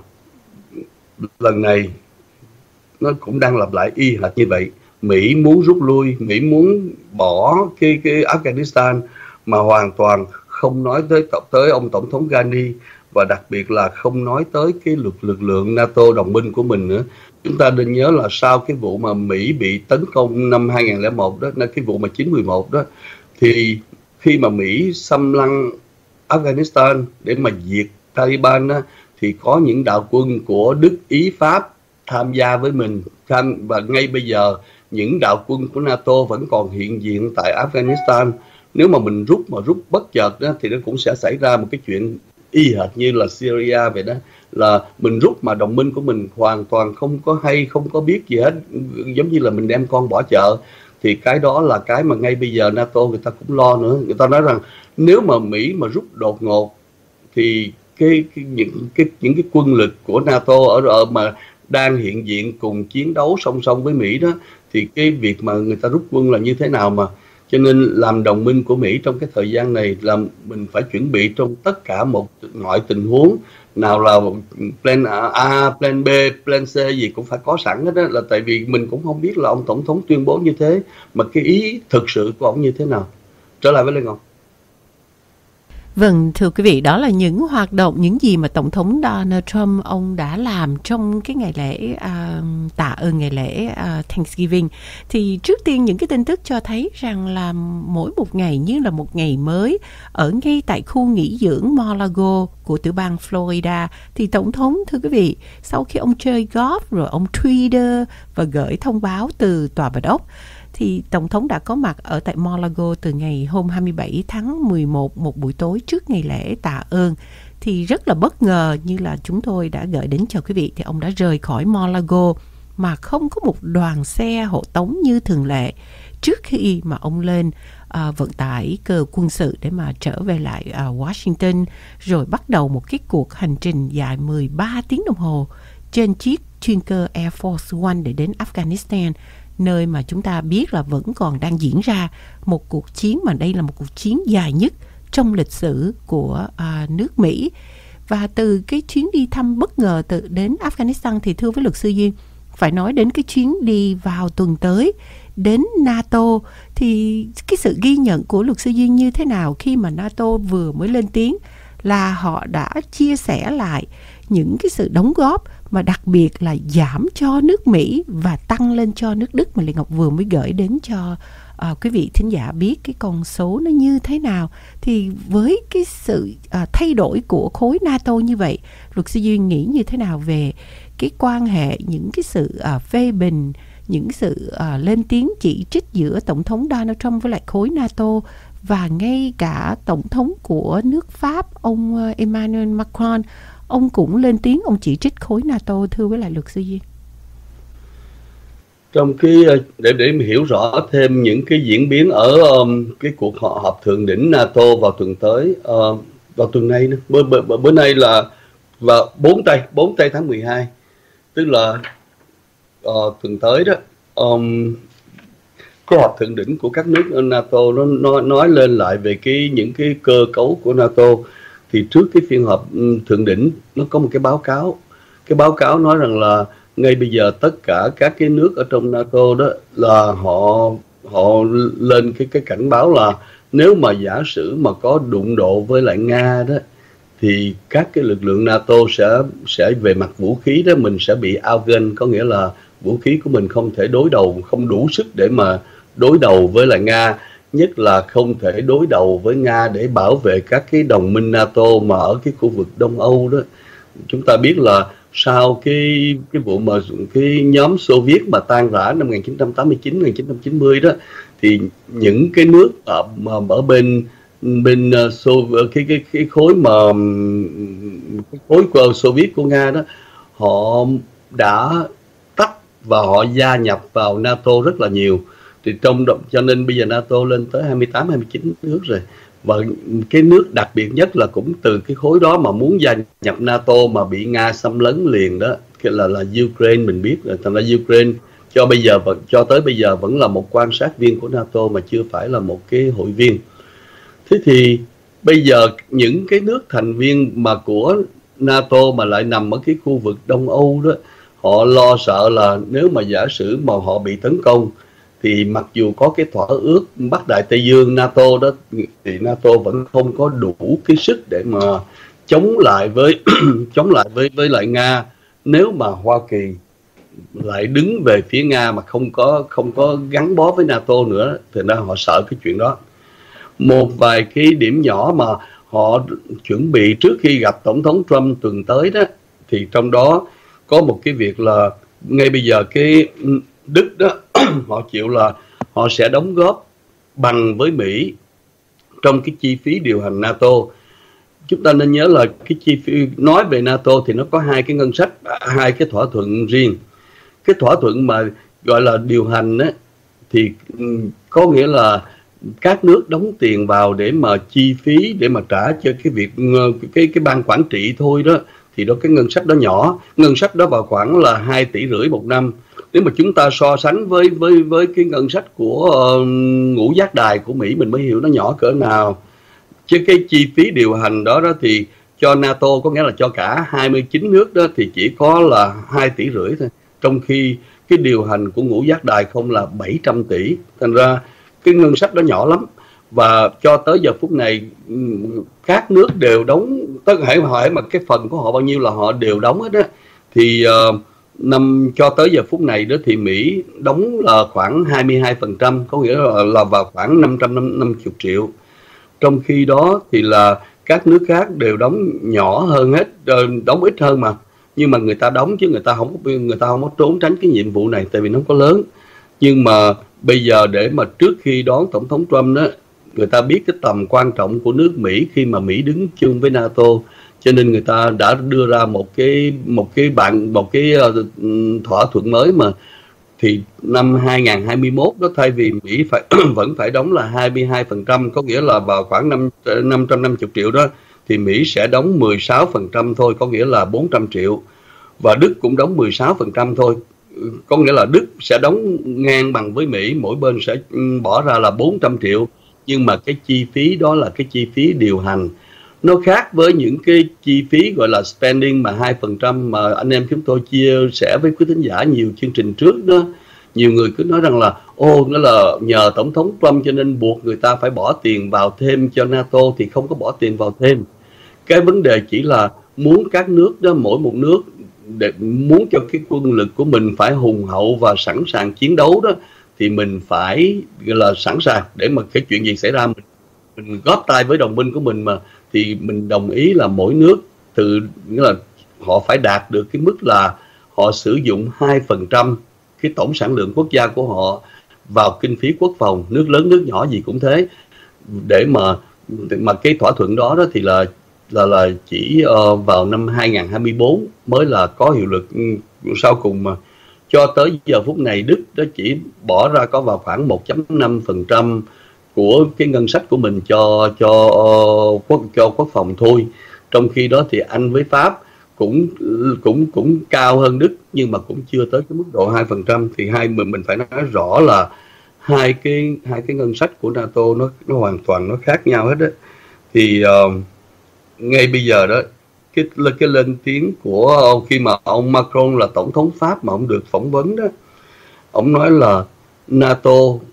lần này nó cũng đang lặp lại y hệt như vậy. Mỹ muốn rút lui, Mỹ muốn bỏ cái Afghanistan mà hoàn toàn không nói tới ông tổng thống Ghani, và đặc biệt là không nói tới cái lực lượng NATO đồng minh của mình nữa. Chúng ta nên nhớ là sau cái vụ mà Mỹ bị tấn công năm 2001 đó, cái vụ mà 9/11 đó, thì khi mà Mỹ xâm lăng Afghanistan để mà diệt Taliban đó, thì có những đạo quân của Đức, Ý, Pháp tham gia với mình, và ngay bây giờ những đạo quân của NATO vẫn còn hiện diện tại Afghanistan. Nếu mà mình rút bất chợt đó, thì nó cũng sẽ xảy ra một cái chuyện y hệt như là Syria vậy đó, là mình rút mà đồng minh của mình hoàn toàn không có biết gì hết, giống như là mình đem con bỏ chợ. Thì cái đó là cái mà ngay bây giờ NATO người ta cũng lo nữa. Người ta nói rằng nếu mà Mỹ mà rút đột ngột thì những cái quân lực của NATO ở mà đang hiện diện cùng chiến đấu song song với Mỹ đó, thì cái việc mà người ta rút quân là như thế nào mà. Cho nên làm đồng minh của Mỹ trong cái thời gian này là mình phải chuẩn bị trong tất cả mọi tình huống. Nào là plan A, plan B, plan C gì cũng phải có sẵn hết đó. Là tại vì mình cũng không biết là ông tổng thống tuyên bố như thế mà cái ý thực sự của ông như thế nào. Trở lại với Lê Ngọc. Vâng, thưa quý vị, đó là những hoạt động, những gì mà Tổng thống Donald Trump ông đã làm trong cái ngày lễ tạ ơn, ngày lễ Thanksgiving. Thì trước tiên những cái tin tức cho thấy rằng là mỗi một ngày như là một ngày mới. Ở ngay tại khu nghỉ dưỡng Mar-a-Lago của tiểu bang Florida, thì Tổng thống, thưa quý vị, sau khi ông chơi golf rồi ông Twitter và gửi thông báo từ Tòa Bạch Ốc, thì Tổng thống đã có mặt ở tại Mar-a-Lago từ ngày hôm 27 tháng 11, một buổi tối trước ngày lễ tạ ơn. Thì rất là bất ngờ, như là chúng tôi đã gửi đến cho quý vị, thì ông đã rời khỏi Mar-a-Lago mà không có một đoàn xe hộ tống như thường lệ, trước khi mà ông lên vận tải cơ quân sự để mà trở về lại Washington, rồi bắt đầu một cái cuộc hành trình dài 13 tiếng đồng hồ trên chiếc chuyên cơ Air Force One để đến Afghanistan, nơi mà chúng ta biết là vẫn còn đang diễn ra một cuộc chiến, mà đây là một cuộc chiến dài nhất trong lịch sử của nước Mỹ. Và từ cái chuyến đi thăm bất ngờ đến Afghanistan, thì thưa với luật sư Duyên, phải nói đến cái chuyến đi vào tuần tới đến NATO, thì cái sự ghi nhận của luật sư Duyên như thế nào khi mà NATO vừa mới lên tiếng là họ đã chia sẻ lại những cái sự đóng góp mà đặc biệt là giảm cho nước Mỹ và tăng lên cho nước Đức, mà Lê Ngọc vừa mới gửi đến cho quý vị thính giả biết cái con số nó như thế nào. Thì với cái sự thay đổi của khối NATO như vậy, luật sư Duyên nghĩ như thế nào về cái quan hệ, những cái sự phê bình, những sự lên tiếng chỉ trích giữa Tổng thống Donald Trump với lại khối NATO, và ngay cả Tổng thống của nước Pháp, ông Emmanuel Macron, ông cũng lên tiếng, ông chỉ trích khối NATO, thưa với lại luật sư Duyên. Trong cái để hiểu rõ thêm những cái diễn biến ở cái cuộc họp thượng đỉnh NATO vào tuần tới, vào tuần này, bữa nay là Và 4 tây tháng 12, tức là tuần tới đó, có họp thượng đỉnh của các nước NATO, nó nói lên lại về những cái cơ cấu của NATO. Thì trước cái phiên họp thượng đỉnh, nó có một cái báo cáo nói rằng là ngay bây giờ tất cả các cái nước ở trong NATO đó là họ lên cái cảnh báo là nếu mà giả sử mà có đụng độ với lại Nga đó, thì các cái lực lượng NATO sẽ về mặt vũ khí đó, mình sẽ bị outgun, có nghĩa là vũ khí của mình không thể đối đầu, không đủ sức để mà đối đầu với lại Nga, nhất là không thể đối đầu với Nga để bảo vệ các cái đồng minh NATO mà ở cái khu vực Đông Âu đó. Chúng ta biết là sau cái vụ mà cái nhóm Xô Viết mà tan rã năm 1989-1990 đó, thì những cái nước ở bên cái khối mà cái khối của Xô Viết của Nga đó, họ đã tách và họ gia nhập vào NATO rất là nhiều. Thì cho nên bây giờ NATO lên tới 28-29 nước rồi. Và cái nước đặc biệt nhất là cũng từ cái khối đó mà muốn gia nhập NATO mà bị Nga xâm lấn liền đó, là Ukraine. Mình biết là thành ra Ukraine cho tới bây giờ vẫn là một quan sát viên của NATO mà chưa phải là một cái hội viên. Thế thì bây giờ những cái nước thành viên mà của NATO mà lại nằm ở cái khu vực Đông Âu đó, họ lo sợ là nếu mà giả sử mà họ bị tấn công, thì mặc dù có cái thỏa ước Bắc Đại Tây Dương NATO đó, thì NATO vẫn không có đủ cái sức để mà chống lại với lại Nga. Nếu mà Hoa Kỳ lại đứng về phía Nga mà không có gắn bó với NATO nữa, thì ra họ sợ cái chuyện đó. Một vài cái điểm nhỏ mà họ chuẩn bị trước khi gặp Tổng thống Trump tuần tới đó, thì trong đó có một cái việc là ngay bây giờ cái Đức đó họ chịu là họ sẽ đóng góp bằng với Mỹ trong cái chi phí điều hành NATO. Chúng ta nên nhớ là cái chi phí nói về NATO thì nó có hai cái ngân sách, hai cái thỏa thuận riêng. Cái thỏa thuận mà gọi là điều hành á, thì có nghĩa là các nước đóng tiền vào để mà chi phí, để mà trả cho cái việc cái ban quản trị thôi đó, thì đó cái ngân sách đó nhỏ. Ngân sách đó vào khoảng là 2,5 tỷ một năm. Nếu mà chúng ta so sánh với cái ngân sách của ngũ giác đài của Mỹ, mình mới hiểu nó nhỏ cỡ nào. Chứ cái chi phí điều hành đó thì cho NATO, có nghĩa là cho cả 29 nước đó, thì chỉ có là 2,5 tỷ thôi. Trong khi cái điều hành của ngũ giác đài không là 700 tỷ. Thành ra cái ngân sách đó nhỏ lắm. Và cho tới giờ phút này các nước đều đóng, tất hãy hỏi mà cái phần của họ bao nhiêu là họ đều đóng hết đó. Thì cho tới giờ phút này đó thì Mỹ đóng là khoảng 22%, có nghĩa là vào khoảng 550 triệu. Trong khi đó thì là các nước khác đều đóng nhỏ hơn hết, đóng ít hơn mà. Nhưng mà người ta đóng chứ người ta không có trốn tránh cái nhiệm vụ này, tại vì nó không có lớn. Nhưng mà bây giờ để mà trước khi đón Tổng thống Trump đó, người ta biết cái tầm quan trọng của nước Mỹ khi mà Mỹ đứng chung với NATO, cho nên người ta đã đưa ra một cái thỏa thuận mới mà. Thì năm 2021 đó, thay vì Mỹ vẫn phải đóng là 22%, có nghĩa là vào khoảng 550 triệu đó, thì Mỹ sẽ đóng 16% thôi, có nghĩa là 400 triệu. Và Đức cũng đóng 16% thôi, có nghĩa là Đức sẽ đóng ngang bằng với Mỹ, mỗi bên sẽ bỏ ra là 400 triệu. Nhưng mà cái chi phí đó là cái chi phí điều hành. Nó khác với những cái chi phí gọi là spending mà 2% mà anh em chúng tôi chia sẻ với quý thính giả nhiều chương trình trước đó. Nhiều người cứ nói rằng là nó là nhờ Tổng thống Trump cho nên buộc người ta phải bỏ tiền vào thêm cho NATO, thì không có bỏ tiền vào thêm. Cái vấn đề chỉ là muốn các nước đó, mỗi một nước muốn cho cái quân lực của mình phải hùng hậu và sẵn sàng chiến đấu đó, thì mình phải gọi là sẵn sàng để mà cái chuyện gì xảy ra mình góp tay với đồng minh của mình mà. Thì mình đồng ý là mỗi nước nghĩa là họ phải đạt được cái mức là họ sử dụng 2% cái tổng sản lượng quốc gia của họ vào kinh phí quốc phòng, nước lớn nước nhỏ gì cũng thế. Để mà cái thỏa thuận đó thì là chỉ vào năm 2024 mới là có hiệu lực sau cùng. Mà cho tới giờ phút này Đức đó chỉ bỏ ra có vào khoảng 1.5% của cái ngân sách của mình cho quốc phòng thôi. Trong khi đó thì Anh với Pháp cũng cao hơn Đức, nhưng mà cũng chưa tới cái mức độ 2%. Thì mình phải nói rõ là hai cái ngân sách của NATO nó hoàn toàn nó khác nhau hết đó. Thì ngay bây giờ đó, cái lên tiếng của khi mà ông Macron là tổng thống Pháp mà ông được phỏng vấn đó, ông nói là NATO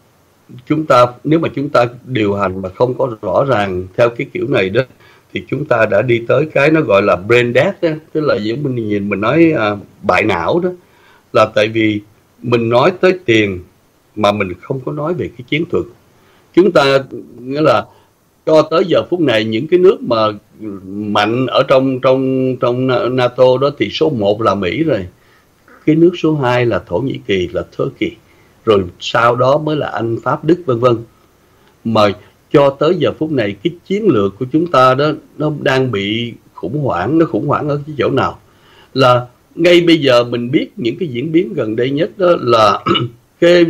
nếu mà chúng ta điều hành mà không có rõ ràng theo cái kiểu này đó, thì chúng ta đã đi tới cái nó gọi là brain death đó, tức là giống mình nói bại não đó, là tại vì mình nói tới tiền mà mình không có nói về cái chiến thuật. Chúng ta nghĩa là cho tới giờ phút này những cái nước mà mạnh ở trong NATO đó thì số 1 là Mỹ rồi, cái nước số 2 là Thổ Nhĩ Kỳ, là Turkey, rồi sau đó mới là Anh, Pháp, Đức vân vân. Mà cho tới giờ phút này cái chiến lược của chúng ta đó nó đang bị khủng hoảng. Nó khủng hoảng ở cái chỗ nào? Là ngay bây giờ mình biết những cái diễn biến gần đây nhất đó là cái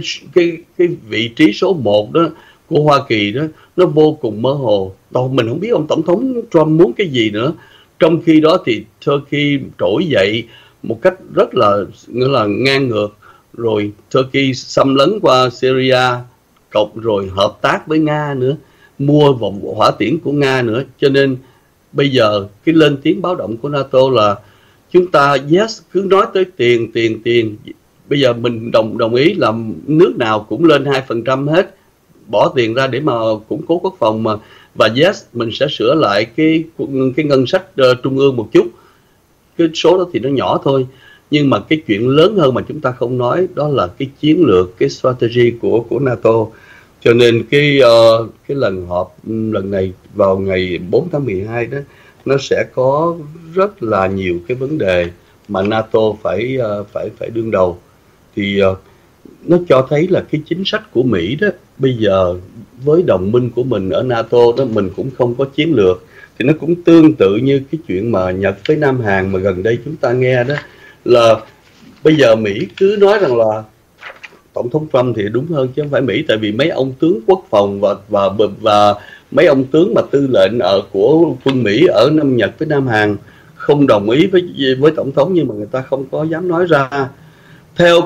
vị trí số 1 đó của Hoa Kỳ đó nó vô cùng mơ hồ. Mình không biết ông tổng thống Trump muốn cái gì nữa. Trong khi đó thì Turkey trỗi dậy một cách rất là ngang ngược, rồi Turkey xâm lấn qua Syria, cộng rồi hợp tác với Nga nữa, mua vòng hỏa tiễn của Nga nữa. Cho nên bây giờ cái lên tiếng báo động của NATO là chúng ta cứ nói tới tiền. Bây giờ mình đồng ý là nước nào cũng lên 2% hết, bỏ tiền ra để mà củng cố quốc phòng mà. Và mình sẽ sửa lại cái ngân sách trung ương một chút. Cái số đó thì nó nhỏ thôi. Nhưng mà cái chuyện lớn hơn mà chúng ta không nói đó là cái chiến lược, cái strategy của NATO. Cho nên cái lần họp lần này vào ngày 4 tháng 12 đó, nó sẽ có rất là nhiều cái vấn đề mà NATO phải đương đầu. Thì nó cho thấy là cái chính sách của Mỹ đó, bây giờ với đồng minh của mình ở NATO đó, mình cũng không có chiến lược. Thì nó cũng tương tự như cái chuyện mà Nhật với Nam Hàn mà gần đây chúng ta nghe đó, là bây giờ Mỹ cứ nói rằng là tổng thống Trump thì đúng hơn chứ không phải Mỹ, tại vì mấy ông tướng quốc phòng và mấy ông tướng mà tư lệnh của quân Mỹ ở Nhật với Nam Hàn không đồng ý với tổng thống, nhưng mà người ta không có dám nói ra. Theo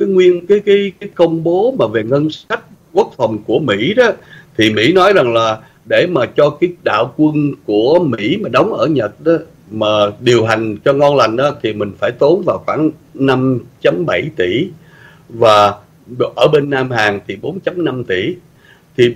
cái công bố mà về ngân sách quốc phòng của Mỹ đó, thì Mỹ nói rằng là để mà cho cái đạo quân của Mỹ mà đóng ở Nhật đó mà điều hành cho ngon lành đó, thì mình phải tốn vào khoảng 5.7 tỷ, và ở bên Nam Hàn thì 4.5 tỷ. Thì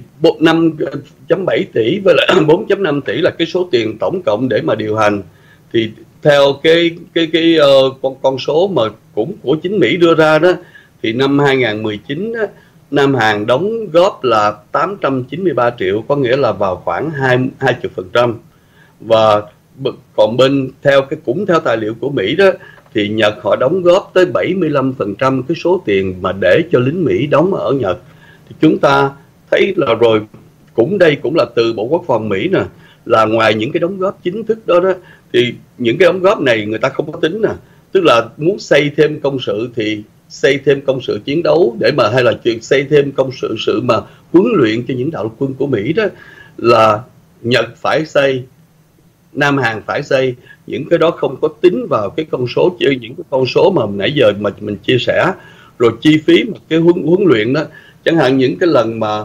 5.7 tỷ với lại 4.5 tỷ là cái số tiền tổng cộng để mà điều hành. Thì theo cái con số mà cũng của chính Mỹ đưa ra đó, thì năm 2019 đó, Nam Hàn đóng góp là 893 triệu, có nghĩa là vào khoảng 20%. Và còn cũng theo tài liệu của Mỹ đó, thì Nhật họ đóng góp tới 75% cái số tiền mà để cho lính Mỹ đóng ở Nhật. Thì chúng ta thấy là rồi, đây cũng là từ Bộ Quốc phòng Mỹ nè, là ngoài những cái đóng góp chính thức đó thì những cái đóng góp này người ta không có tính nè. Tức là muốn xây thêm công sự thì xây thêm công sự chiến đấu để mà, hay là xây thêm công sự mà huấn luyện cho những đạo quân của Mỹ đó, là Nhật phải xây, Nam Hàn phải xây. Những cái đó không có tính vào cái con số, những cái con số mà nãy giờ mà mình chia sẻ. Rồi chi phí mà cái huấn luyện đó, chẳng hạn những cái lần mà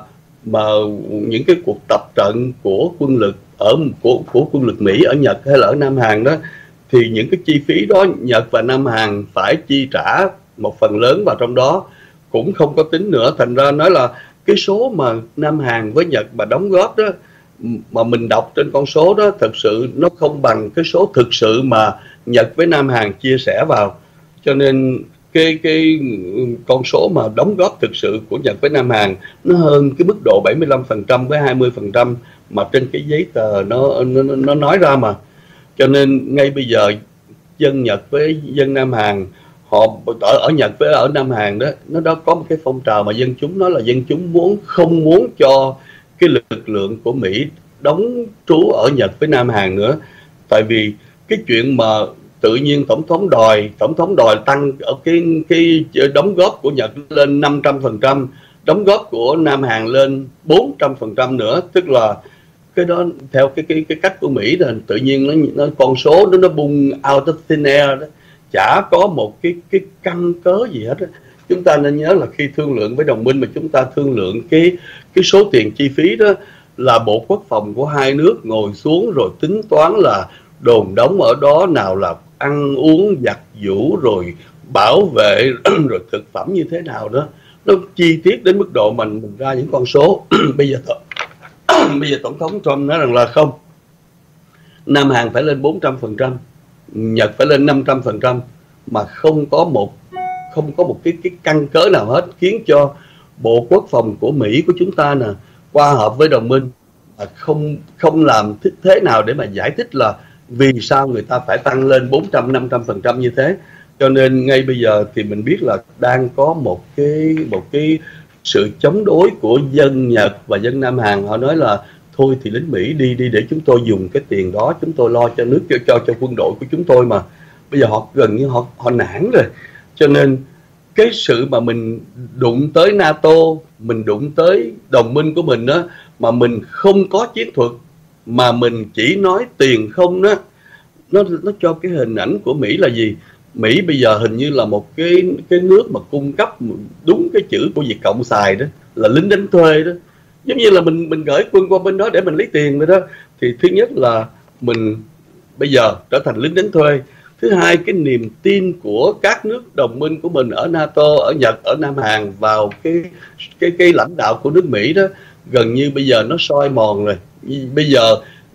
những cái cuộc tập trận của quân lực của quân lực Mỹ ở Nhật hay là ở Nam Hàn đó, thì những cái chi phí đó Nhật và Nam Hàn phải chi trả một phần lớn vào trong đó, cũng không có tính nữa. Thành ra nói là cái số mà Nam Hàn với Nhật mà đóng góp đó, mà mình đọc trên con số đó, thật sự nó không bằng cái số thực sự mà Nhật với Nam Hàn chia sẻ vào. Cho nên cái con số mà đóng góp thực sự của Nhật với Nam Hàn nó hơn cái mức độ 75% với 20% mà trên cái giấy tờ nó nói ra mà. Cho nên ngay bây giờ dân Nhật với dân Nam Hàn, họ ở Nhật với ở Nam Hàn đó, nó đã có một cái phong trào mà dân chúng nói là dân chúng không muốn cho cái lực lượng của Mỹ đóng trú ở Nhật với Nam Hàn nữa. Tại vì cái chuyện mà tự nhiên tổng thống đòi tăng ở cái đóng góp của Nhật lên 500%, đóng góp của Nam Hàn lên 400% nữa, tức là cái đó theo cái cách của Mỹ là tự nhiên nó con số nó bung out of thin air đó, chả có một cái căn cớ gì hết đó. Chúng ta nên nhớ là khi thương lượng với đồng minh mà chúng ta thương lượng cái số tiền chi phí đó là Bộ Quốc phòng của hai nước ngồi xuống rồi tính toán là đồn đóng ở đó, nào là ăn uống giặt giũ rồi bảo vệ rồi thực phẩm như thế nào đó, nó chi tiết đến mức độ mình ra những con số. Bây giờ Tổng thống Trump nói rằng là không, Nam Hàn phải lên 400%, Nhật phải lên 500%, mà không có một cái căn cớ nào hết khiến cho Bộ Quốc phòng của Mỹ của chúng ta nè qua họp với đồng minh mà không làm thế nào để mà giải thích là vì sao người ta phải tăng lên 400-500% như thế. Cho nên ngay bây giờ thì mình biết là đang có một cái sự chống đối của dân Nhật và dân Nam Hàn. Họ nói là thôi thì lính Mỹ đi để chúng tôi dùng cái tiền đó, chúng tôi lo cho nước, cho quân đội của chúng tôi mà. Bây giờ họ gần như họ nản rồi. Cho nên cái sự mà mình đụng tới NATO, mình đụng tới đồng minh của mình đó, mà mình không có chiến thuật, mà mình chỉ nói tiền không đó, nó cho cái hình ảnh của Mỹ là gì? Mỹ bây giờ hình như là một cái nước mà cung cấp đúng cái chữ của Việt Cộng xài đó, là lính đánh thuê đó. Giống như là mình gửi quân qua bên đó để mình lấy tiền rồi đó. Thì thứ nhất là mình bây giờ trở thành lính đánh thuê. Thứ hai, cái niềm tin của các nước đồng minh của mình ở NATO, ở Nhật, ở Nam Hàn vào cái lãnh đạo của nước Mỹ đó, gần như bây giờ nó soi mòn rồi. Bây giờ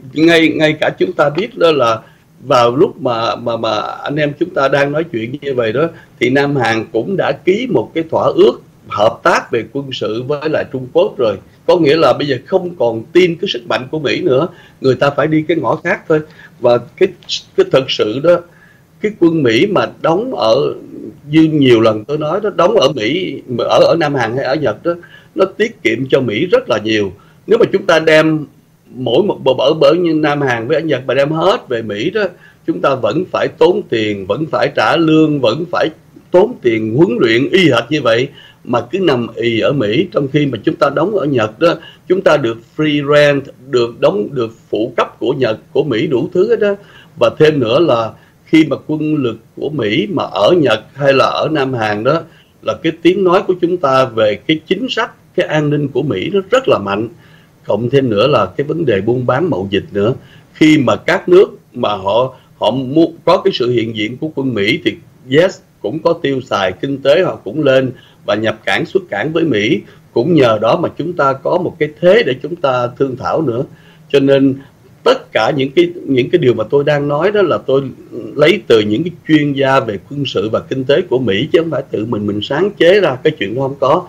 ngay cả chúng ta biết đó là vào lúc mà anh em chúng ta đang nói chuyện như vậy đó, thì Nam Hàn cũng đã ký một cái thỏa ước hợp tác về quân sự với lại Trung Quốc rồi. Có nghĩa là bây giờ không còn tin cái sức mạnh của Mỹ nữa, người ta phải đi cái ngõ khác thôi. Và cái thật sự đó, cái quân Mỹ mà đóng ở, như nhiều lần tôi nói đó, đóng ở Mỹ, ở Nam Hàn hay ở Nhật đó, nó tiết kiệm cho Mỹ rất là nhiều. Nếu mà chúng ta đem mỗi một bờ như Nam Hàn với ở Nhật mà đem hết về Mỹ đó, chúng ta vẫn phải tốn tiền, vẫn phải trả lương, vẫn phải tốn tiền huấn luyện y hệt như vậy, mà cứ nằm ì ở Mỹ. Trong khi mà chúng ta đóng ở Nhật đó, chúng ta được free rent, được phụ cấp của Nhật, của Mỹ, đủ thứ đó. Và thêm nữa là khi mà quân lực của Mỹ mà ở Nhật hay là ở Nam Hàn đó, là cái tiếng nói của chúng ta về cái chính sách, cái an ninh của Mỹ nó rất là mạnh. Cộng thêm nữa là cái vấn đề buôn bán mậu dịch nữa. Khi mà các nước mà họ muốn có cái sự hiện diện của quân Mỹ thì yes, cũng có tiêu xài kinh tế, họ cũng lên và nhập cảng xuất cảng với Mỹ. Cũng nhờ đó mà chúng ta có một cái thế để chúng ta thương thảo nữa. Cho nên tất cả những cái điều mà tôi đang nói đó là tôi lấy từ những cái chuyên gia về quân sự và kinh tế của Mỹ, chứ không phải tự mình sáng chế ra. Cái chuyện đó không có.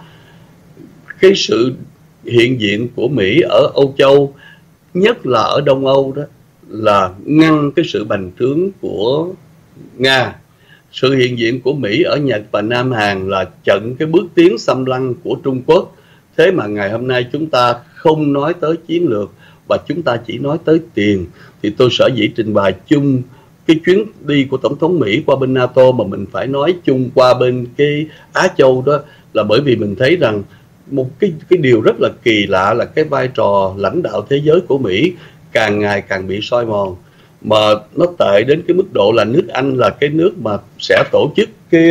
Cái sự hiện diện của Mỹ ở Âu Châu, nhất là ở Đông Âu đó, là ngăn cái sự bành trướng của Nga. Sự hiện diện của Mỹ ở Nhật và Nam Hàn là chặn cái bước tiến xâm lăng của Trung Quốc. Thế mà ngày hôm nay chúng ta không nói tới chiến lược và chúng ta chỉ nói tới tiền. Thì tôi sở dĩ trình bày chung cái chuyến đi của Tổng thống Mỹ qua bên NATO mà mình phải nói chung qua bên cái Á Châu đó, là bởi vì mình thấy rằng một cái điều rất là kỳ lạ là cái vai trò lãnh đạo thế giới của Mỹ càng ngày càng bị soi mòn. Mà nó tệ đến cái mức độ là nước Anh là cái nước mà sẽ tổ chức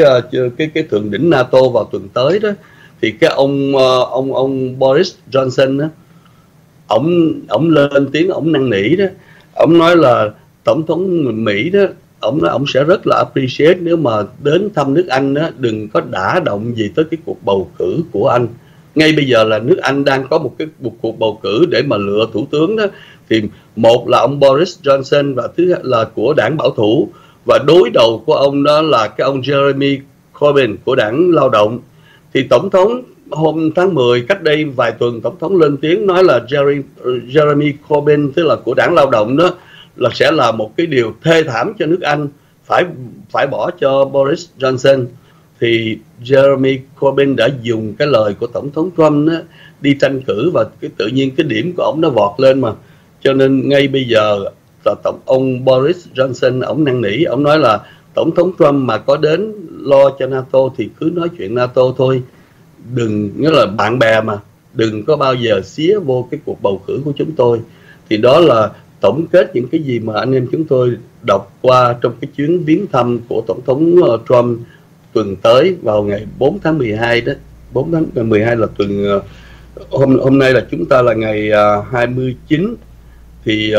cái thượng đỉnh NATO vào tuần tới đó, thì cái ông Boris Johnson đó, ổng lên tiếng, ổng năn nỉ đó, ổng nói là tổng thống Mỹ đó, ổng nói ổng sẽ rất là appreciate nếu mà đến thăm nước Anh đó, đừng có đả động gì tới cái cuộc bầu cử của Anh. Ngay bây giờ là nước Anh đang có một cuộc bầu cử để mà lựa thủ tướng đó, thì một là ông Boris Johnson và thứ là của đảng bảo thủ, và đối đầu của ông đó là cái ông Jeremy Corbyn của đảng lao động. Thì tổng thống hôm tháng 10 cách đây vài tuần, tổng thống lên tiếng nói là Jeremy Corbyn, tức là của đảng lao động đó, là sẽ là một cái điều thê thảm cho nước Anh, phải bỏ cho Boris Johnson. Thì Jeremy Corbyn đã dùng cái lời của tổng thống Trump đó, đi tranh cử, và tự nhiên cái điểm của ông nó vọt lên mà. Cho nên ngay bây giờ là ông Boris Johnson ông năn nỉ, ông nói là tổng thống Trump mà có đến lo cho NATO thì cứ nói chuyện NATO thôi, đừng, nghĩa là bạn bè mà, đừng có bao giờ xía vô cái cuộc bầu cử của chúng tôi. Thì đó là tổng kết những cái gì mà anh em chúng tôi đọc qua trong cái chuyến viếng thăm của Tổng thống Trump tuần tới vào ngày 4 tháng 12 đó. 4 tháng 12 là tuần hôm nay là chúng ta là ngày 29, thì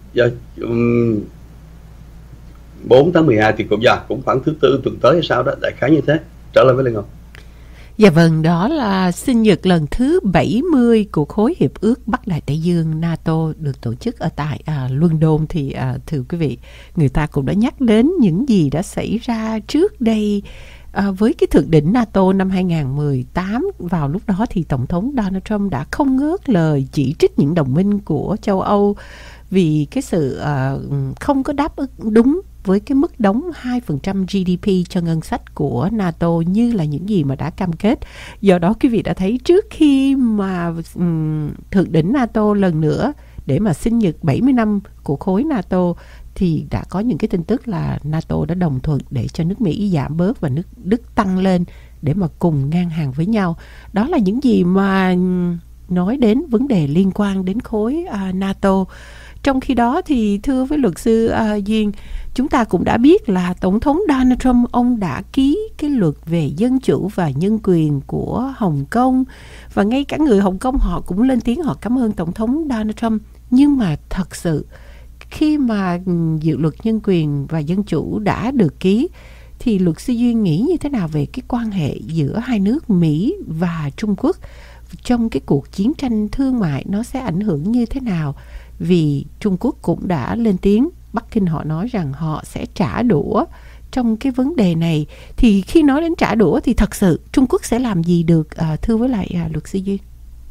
4 tháng 12 thì cũng khoảng thứ Tư tuần tới hay sao đó, đại khái như thế. Trở lại với Lê Ngọc. Dạ vâng, đó là sinh nhật lần thứ 70 của khối hiệp ước Bắc Đại Tây Dương NATO được tổ chức ở tại London. Thì thưa quý vị, người ta cũng đã nhắc đến những gì đã xảy ra trước đây với cái thượng đỉnh NATO năm 2018. Vào lúc đó thì Tổng thống Donald Trump đã không ngớt lời chỉ trích những đồng minh của châu Âu vì cái sự không có đáp ứng đúng với cái mức đóng 2% GDP cho ngân sách của NATO như là những gì mà đã cam kết. Do đó quý vị đã thấy trước khi mà thượng đỉnh NATO lần nữa để mà sinh nhật 70 năm của khối NATO thì đã có những cái tin tức là NATO đã đồng thuận để cho nước Mỹ giảm bớt và nước Đức tăng lên để mà cùng ngang hàng với nhau. Đó là những gì mà nói đến vấn đề liên quan đến khối NATO. Trong khi đó thì thưa với luật sư Duyên, chúng ta cũng đã biết là Tổng thống Donald Trump, ông đã ký cái luật về dân chủ và nhân quyền của Hồng Kông. Và ngay cả người Hồng Kông họ cũng lên tiếng họ cảm ơn Tổng thống Donald Trump. Nhưng mà thật sự khi mà dự luật nhân quyền và dân chủ đã được ký thì luật sư Duyên nghĩ như thế nào về cái quan hệ giữa hai nước Mỹ và Trung Quốc trong cái cuộc chiến tranh thương mại, nó sẽ ảnh hưởng như thế nào? Vì Trung Quốc cũng đã lên tiếng, Bắc Kinh họ nói rằng họ sẽ trả đũa trong cái vấn đề này. Thì khi nói đến trả đũa thì thật sự Trung Quốc sẽ làm gì được, thưa với lại luật sư Duyên?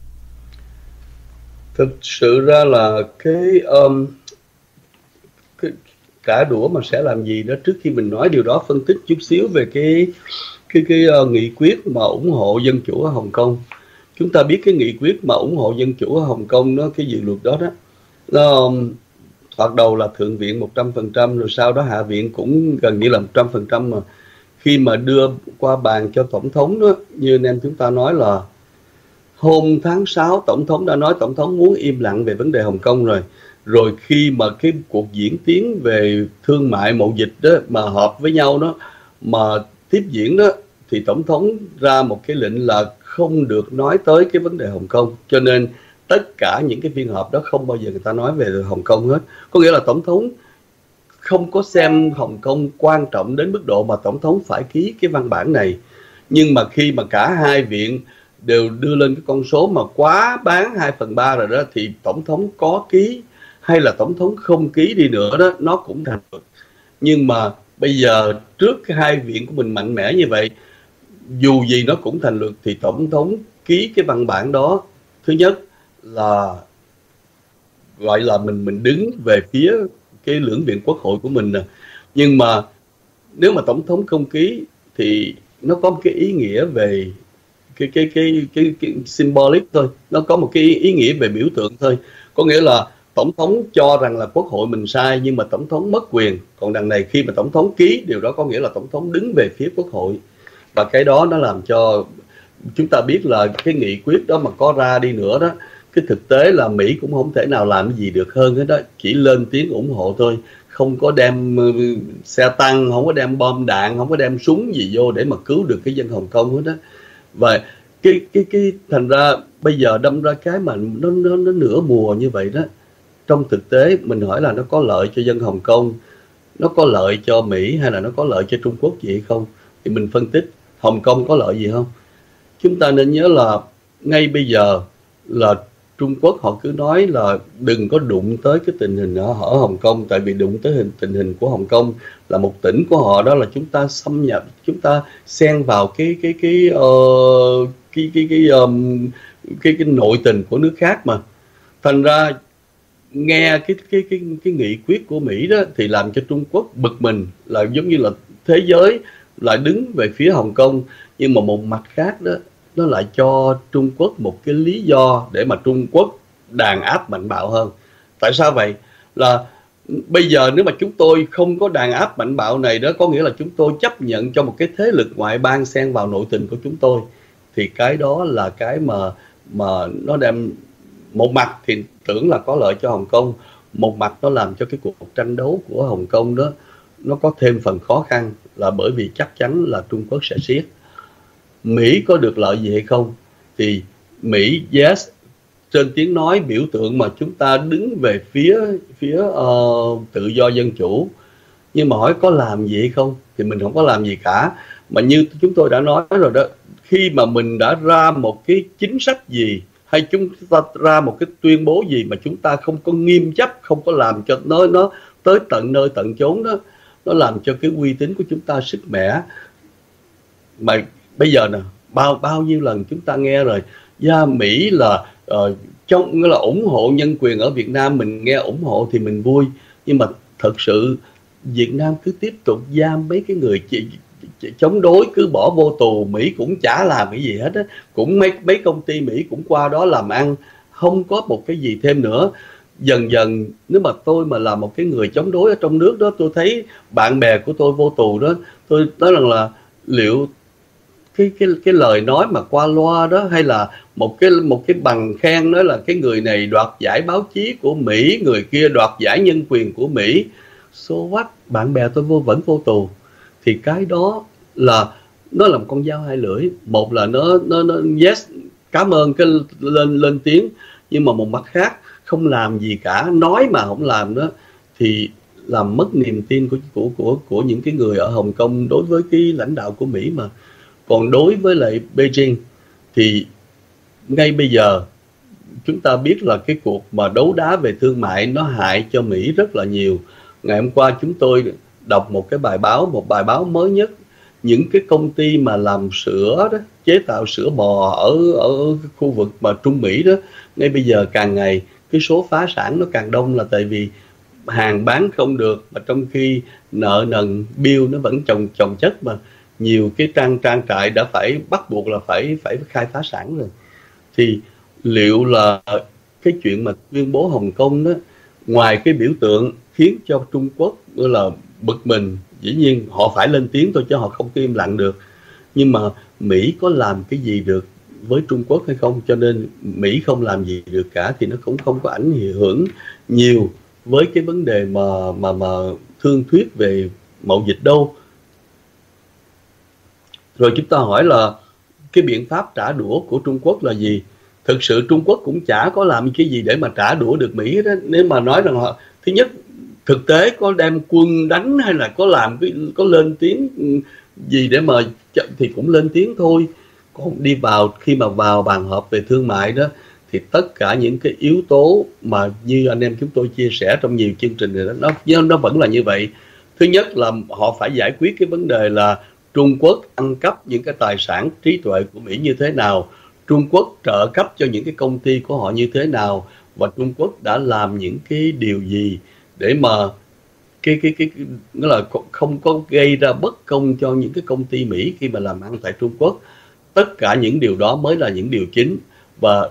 Thực sự ra là cái trả đũa mà sẽ làm gì đó, trước khi mình nói điều đó, phân tích chút xíu về cái nghị quyết mà ủng hộ dân chủ ở Hồng Kông. Chúng ta biết cái nghị quyết mà ủng hộ dân chủ ở Hồng Kông đó, cái dự luật đó nó thoạt đầu là Thượng viện 100%, rồi sau đó Hạ viện cũng gần như là 100%. Mà khi mà đưa qua bàn cho Tổng thống đó, như anh em chúng ta nói là hôm tháng 6 Tổng thống đã nói Tổng thống muốn im lặng về vấn đề Hồng Kông rồi. Rồi khi mà cái cuộc diễn tiến về thương mại mậu dịch đó mà họp với nhau đó mà tiếp diễn đó, thì Tổng thống ra một cái lệnh là không được nói tới cái vấn đề Hồng Kông. Cho nên tất cả những cái phiên họp đó không bao giờ người ta nói về Hồng Kông hết. Có nghĩa là Tổng thống không có xem Hồng Kông quan trọng đến mức độ mà Tổng thống phải ký cái văn bản này. Nhưng mà khi mà cả hai viện đều đưa lên cái con số mà quá bán 2/3 rồi đó, thì Tổng thống có ký hay là Tổng thống không ký đi nữa đó, nó cũng thành luật. Nhưng mà bây giờ trước cái hai viện của mình mạnh mẽ như vậy, dù gì nó cũng thành luật, thì Tổng thống ký cái văn bản đó. Thứ nhất là gọi là mình đứng về phía cái lưỡng viện quốc hội của mình nè. Nhưng mà nếu mà Tổng thống không ký thì nó có một cái ý nghĩa về cái symbolic thôi, nó có một cái ý nghĩa về biểu tượng thôi. Có nghĩa là Tổng thống cho rằng là quốc hội mình sai, nhưng mà Tổng thống mất quyền. Còn đằng này khi mà Tổng thống ký điều đó có nghĩa là Tổng thống đứng về phía quốc hội. Và cái đó nó làm cho chúng ta biết là cái nghị quyết đó mà có ra đi nữa đó, cái thực tế là Mỹ cũng không thể nào làm gì được hơn hết đó. Chỉ lên tiếng ủng hộ thôi, không có đem xe tăng, không có đem bom đạn, không có đem súng gì vô để mà cứu được cái dân Hồng Kông hết đó. Và cái thành ra bây giờ đâm ra cái mà nó nửa mùa như vậy đó. Trong thực tế mình hỏi là nó có lợi cho dân Hồng Kông, nó có lợi cho Mỹ hay là nó có lợi cho Trung Quốc gì hay không? Thì mình phân tích Hồng Kông có lợi gì không? Chúng ta nên nhớ là ngay bây giờ là Trung Quốc họ cứ nói là đừng có đụng tới cái tình hình ở Hồng Kông, tại vì đụng tới tình hình của Hồng Kông là một tỉnh của họ, đó là chúng ta xâm nhập, chúng ta xen vào cái nội tình của nước khác mà. Thành ra nghe cái nghị quyết của Mỹ đó thì làm cho Trung Quốc bực mình, là giống như là thế giới lại đứng về phía Hồng Kông. Nhưng mà một mặt khác đó, nó lại cho Trung Quốc một cái lý do để mà Trung Quốc đàn áp mạnh bạo hơn. Tại sao vậy? Là bây giờ nếu mà chúng tôi không có đàn áp mạnh bạo này đó, có nghĩa là chúng tôi chấp nhận cho một cái thế lực ngoại bang xen vào nội tình của chúng tôi, thì cái đó là cái mà nó đem một mặt thì tưởng là có lợi cho Hồng Kông, một mặt nó làm cho cái cuộc tranh đấu của Hồng Kông đó nó có thêm phần khó khăn, là bởi vì chắc chắn là Trung Quốc sẽ siết. Mỹ có được lợi gì hay không thì Mỹ yes, trên tiếng nói biểu tượng mà chúng ta đứng về phía tự do dân chủ, nhưng mà hỏi có làm gì hay không thì mình không có làm gì cả. Mà như chúng tôi đã nói rồi đó, khi mà mình đã ra một cái chính sách gì hay chúng ta ra một cái tuyên bố gì mà chúng ta không có nghiêm chấp, không có làm cho nó tới tận nơi tận chốn đó, nó làm cho cái uy tín của chúng ta sức mẻ. Mà bây giờ nè, bao nhiêu lần chúng ta nghe rồi, Mỹ là trong là ủng hộ nhân quyền ở Việt Nam, mình nghe ủng hộ thì mình vui, nhưng mà thật sự Việt Nam cứ tiếp tục giam mấy cái người chống đối, cứ bỏ vô tù, Mỹ cũng chả làm cái gì hết á, cũng mấy công ty Mỹ cũng qua đó làm ăn, không có một cái gì thêm nữa. Dần dần nếu mà tôi mà là một cái người chống đối ở trong nước đó, tôi thấy bạn bè của tôi vô tù đó, tôi nói rằng là liệu cái lời nói mà qua loa đó, hay là một cái bằng khen nói là cái người này đoạt giải báo chí của Mỹ, người kia đoạt giải nhân quyền của Mỹ, so what, bạn bè tôi vẫn vô tù, thì cái đó là nó là một con dao hai lưỡi. Một là nó yes, cảm ơn cái lên tiếng, nhưng mà một mặt khác không làm gì cả, nói mà không làm đó thì làm mất niềm tin của những cái người ở Hồng Kông đối với cái lãnh đạo của Mỹ. Mà còn đối với lại Beijing thì ngay bây giờ chúng ta biết là cái cuộc mà đấu đá về thương mại nó hại cho Mỹ rất là nhiều. Ngày hôm qua chúng tôi đọc một bài báo mới nhất, những cái công ty mà làm sữa đó, chế tạo sữa bò ở khu vực mà Trung Mỹ đó, ngay bây giờ càng ngày cái số phá sản nó càng đông, là tại vì hàng bán không được, mà trong khi nợ nần bill nó vẫn chồng chất, mà nhiều cái trang trại đã phải bắt buộc là phải khai phá sản rồi. Thì liệu là cái chuyện mà tuyên bố Hồng Kông đó, ngoài cái biểu tượng khiến cho Trung Quốc là bực mình, dĩ nhiên họ phải lên tiếng thôi chứ họ không có im lặng được, nhưng mà Mỹ có làm cái gì được với Trung Quốc hay không? Cho nên Mỹ không làm gì được cả thì nó cũng không có ảnh hưởng nhiều với cái vấn đề mà thương thuyết về mậu dịch đâu. Rồi chúng ta hỏi là cái biện pháp trả đũa của Trung Quốc là gì? Thực sự Trung Quốc cũng chả có làm cái gì để mà trả đũa được Mỹ đó. Nếu mà nói rằng họ, thứ nhất, thực tế có đem quân đánh hay là có lên tiếng gì để mà thì cũng lên tiếng thôi. Còn khi mà vào bàn họp về thương mại đó thì tất cả những cái yếu tố mà như anh em chúng tôi chia sẻ trong nhiều chương trình này đó, nó vẫn là như vậy. Thứ nhất là họ phải giải quyết cái vấn đề là Trung Quốc ăn cắp những cái tài sản trí tuệ của Mỹ như thế nào, Trung Quốc trợ cấp cho những cái công ty của họ như thế nào, và Trung Quốc đã làm những cái điều gì để mà nghĩa là không có gây ra bất công cho những cái công ty Mỹ khi mà làm ăn tại Trung Quốc. Tất cả những điều đó mới là những điều chính. Và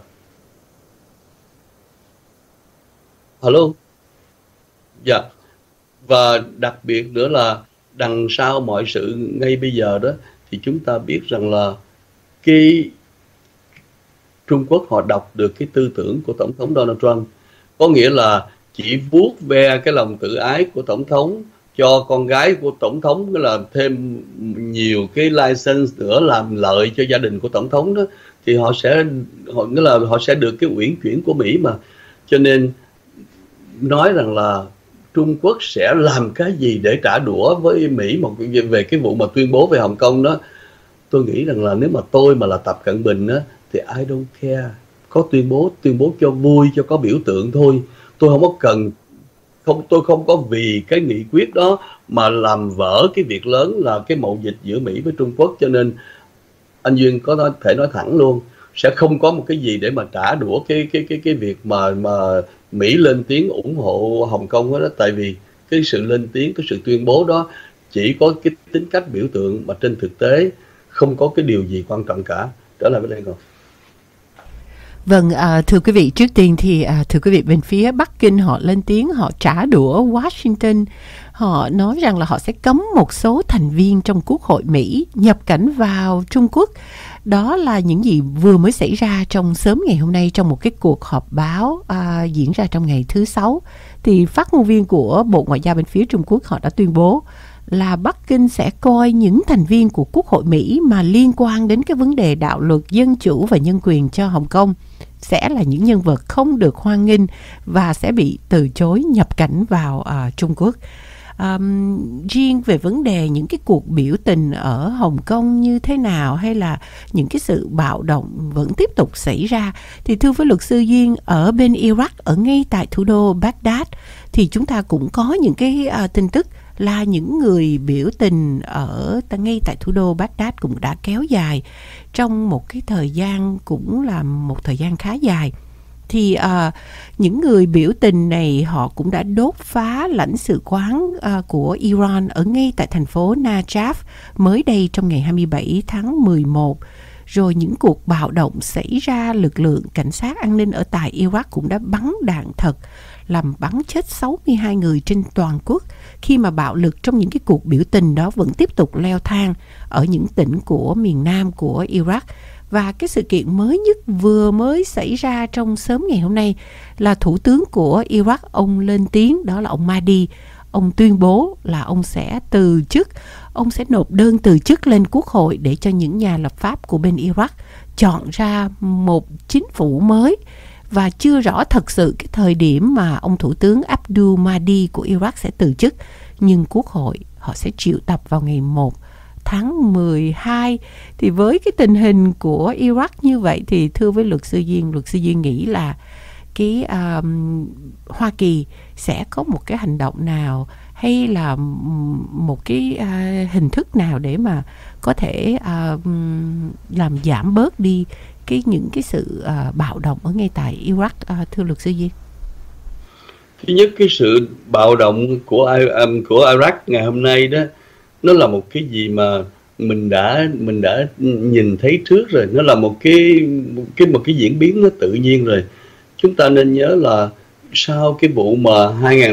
và đặc biệt nữa là đằng sau mọi sự ngay bây giờ đó thì chúng ta biết rằng là cái Trung Quốc họ đọc được cái tư tưởng của Tổng thống Donald Trump, có nghĩa là chỉ vuốt ve cái lòng tự ái của Tổng thống, cho con gái của Tổng thống là thêm nhiều cái license nữa làm lợi cho gia đình của Tổng thống đó, thì họ sẽ được cái uyển chuyển của Mỹ mà. Cho nên nói rằng là Trung Quốc sẽ làm cái gì để trả đũa với Mỹ về cái vụ mà tuyên bố về Hồng Kông đó, tôi nghĩ rằng là nếu mà tôi mà là Tập Cận Bình á thì I don't care, có tuyên bố cho vui, cho có biểu tượng thôi. Tôi không có cần, tôi không có vì cái nghị quyết đó mà làm vỡ cái việc lớn là cái mậu dịch giữa Mỹ với Trung Quốc. Cho nên anh Duyên có thể nói thẳng luôn, sẽ không có một cái gì để mà trả đũa cái việc mà Mỹ lên tiếng ủng hộ Hồng Kông đó. Tại vì cái sự lên tiếng, cái sự tuyên bố đó chỉ có cái tính cách biểu tượng, mà trên thực tế không có cái điều gì quan trọng cả. Trở lại với đây rồi. Vâng, thưa quý vị, trước tiên thì thưa quý vị, bên phía Bắc Kinh họ lên tiếng, họ trả đũa Washington Họ nói rằng là họ sẽ cấm một số thành viên trong Quốc hội Mỹ nhập cảnh vào Trung Quốc. Đó là những gì vừa mới xảy ra trong sớm ngày hôm nay trong một cái cuộc họp báo diễn ra trong ngày thứ Sáu. Thì phát ngôn viên của Bộ Ngoại giao bên phía Trung Quốc họ đã tuyên bố là Bắc Kinh sẽ coi những thành viên của Quốc hội Mỹ mà liên quan đến cái vấn đề đạo luật dân chủ và nhân quyền cho Hồng Kông sẽ là những nhân vật không được hoan nghênh và sẽ bị từ chối nhập cảnh vào Trung Quốc. Riêng về vấn đề những cái cuộc biểu tình ở Hồng Kông như thế nào, hay là những cái sự bạo động vẫn tiếp tục xảy ra, thì thưa với luật sư Duyên, ở bên Iraq, ở ngay tại thủ đô Baghdad, thì chúng ta cũng có những cái tin tức là những người biểu tình ở ngay tại thủ đô Baghdad cũng đã kéo dài trong một cái thời gian, cũng là một thời gian khá dài. Thì những người biểu tình này họ cũng đã đốt phá lãnh sự quán của Iran ở ngay tại thành phố Najaf mới đây trong ngày 27 tháng 11. Rồi những cuộc bạo động xảy ra, lực lượng cảnh sát an ninh ở tại Iraq cũng đã bắn đạn thật, làm bắn chết 62 người trên toàn quốc, khi mà bạo lực trong những cái cuộc biểu tình đó vẫn tiếp tục leo thang ở những tỉnh của miền nam của Iraq. Và cái sự kiện mới nhất vừa mới xảy ra trong sớm ngày hôm nay là Thủ tướng của Iraq, ông lên tiếng, đó là ông Mahdi. Ông tuyên bố là ông sẽ từ chức, ông sẽ nộp đơn từ chức lên Quốc hội để cho những nhà lập pháp của bên Iraq chọn ra một chính phủ mới. Và chưa rõ thật sự cái thời điểm mà ông Thủ tướng Abdul Mahdi của Iraq sẽ từ chức, nhưng Quốc hội họ sẽ triệu tập vào ngày 1 tháng 12. Thì với cái tình hình của Iraq như vậy thì thưa với luật sư Duyên nghĩ là cái Hoa Kỳ sẽ có một cái hành động nào hay là một cái hình thức nào để mà có thể làm giảm bớt đi những cái sự bạo động ở ngay tại Iraq, thưa luật sư Duyên? Thứ nhất, cái sự bạo động của Iraq ngày hôm nay đó, nó là một cái gì mà mình đã nhìn thấy trước rồi, nó là một cái diễn biến nó tự nhiên rồi. Chúng ta nên nhớ là sau cái vụ mà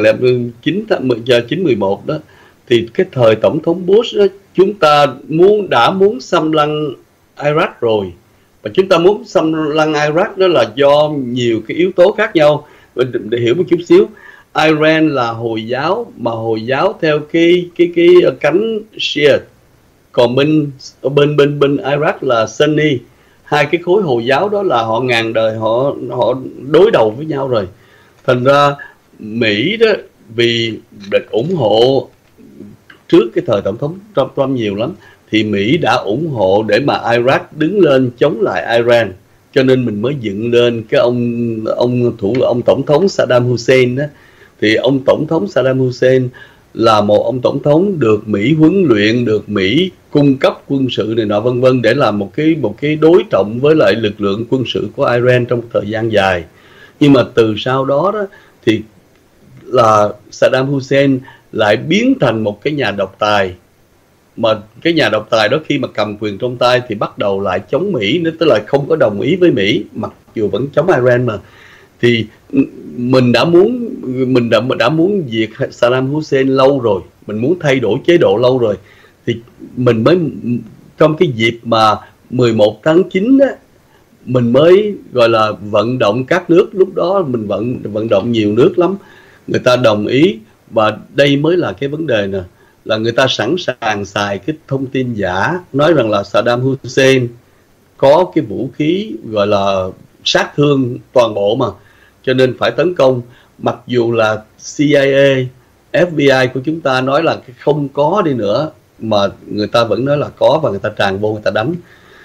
2009-11 đó, thì cái thời tổng thống Bush đó, chúng ta đã muốn xâm lăng Iraq rồi, và chúng ta muốn xâm lăng Iraq đó là do nhiều cái yếu tố khác nhau. Để hiểu một chút xíu, Iran là Hồi giáo, mà Hồi giáo theo cái cánh Shia, còn bên Iraq là Sunni. Hai cái khối Hồi giáo đó là họ ngàn đời họ đối đầu với nhau rồi. Thành ra Mỹ đó, vì được ủng hộ trước cái thời tổng thống Trump nhiều lắm, thì Mỹ đã ủng hộ để mà Iraq đứng lên chống lại Iran. Cho nên mình mới dựng lên cái ông tổng thống Saddam Hussein đó. Thì ông tổng thống Saddam Hussein là một ông tổng thống được Mỹ huấn luyện, được Mỹ cung cấp quân sự này nọ vân vân, để làm một cái đối trọng với lại lực lượng quân sự của Iran trong thời gian dài. Nhưng mà từ sau đó thì là Saddam Hussein lại biến thành một cái nhà độc tài, mà cái nhà độc tài đó khi mà cầm quyền trong tay thì bắt đầu lại chống Mỹ, tức là không có đồng ý với Mỹ, mặc dù vẫn chống Iran mà. Thì mình đã muốn diệt Saddam Hussein lâu rồi, mình muốn thay đổi chế độ lâu rồi, thì mình mới trong cái dịp mà 11 tháng 9 á, mình mới gọi là vận động các nước. Lúc đó mình vận động nhiều nước lắm, người ta đồng ý. Và đây mới là cái vấn đề nè, là người ta sẵn sàng xài cái thông tin giả, nói rằng là Saddam Hussein có cái vũ khí gọi là sát thương toàn bộ mà, cho nên phải tấn công. Mặc dù là CIA, FBI của chúng ta nói là không có đi nữa, mà người ta vẫn nói là có, và người ta tràn vô, người ta đánh.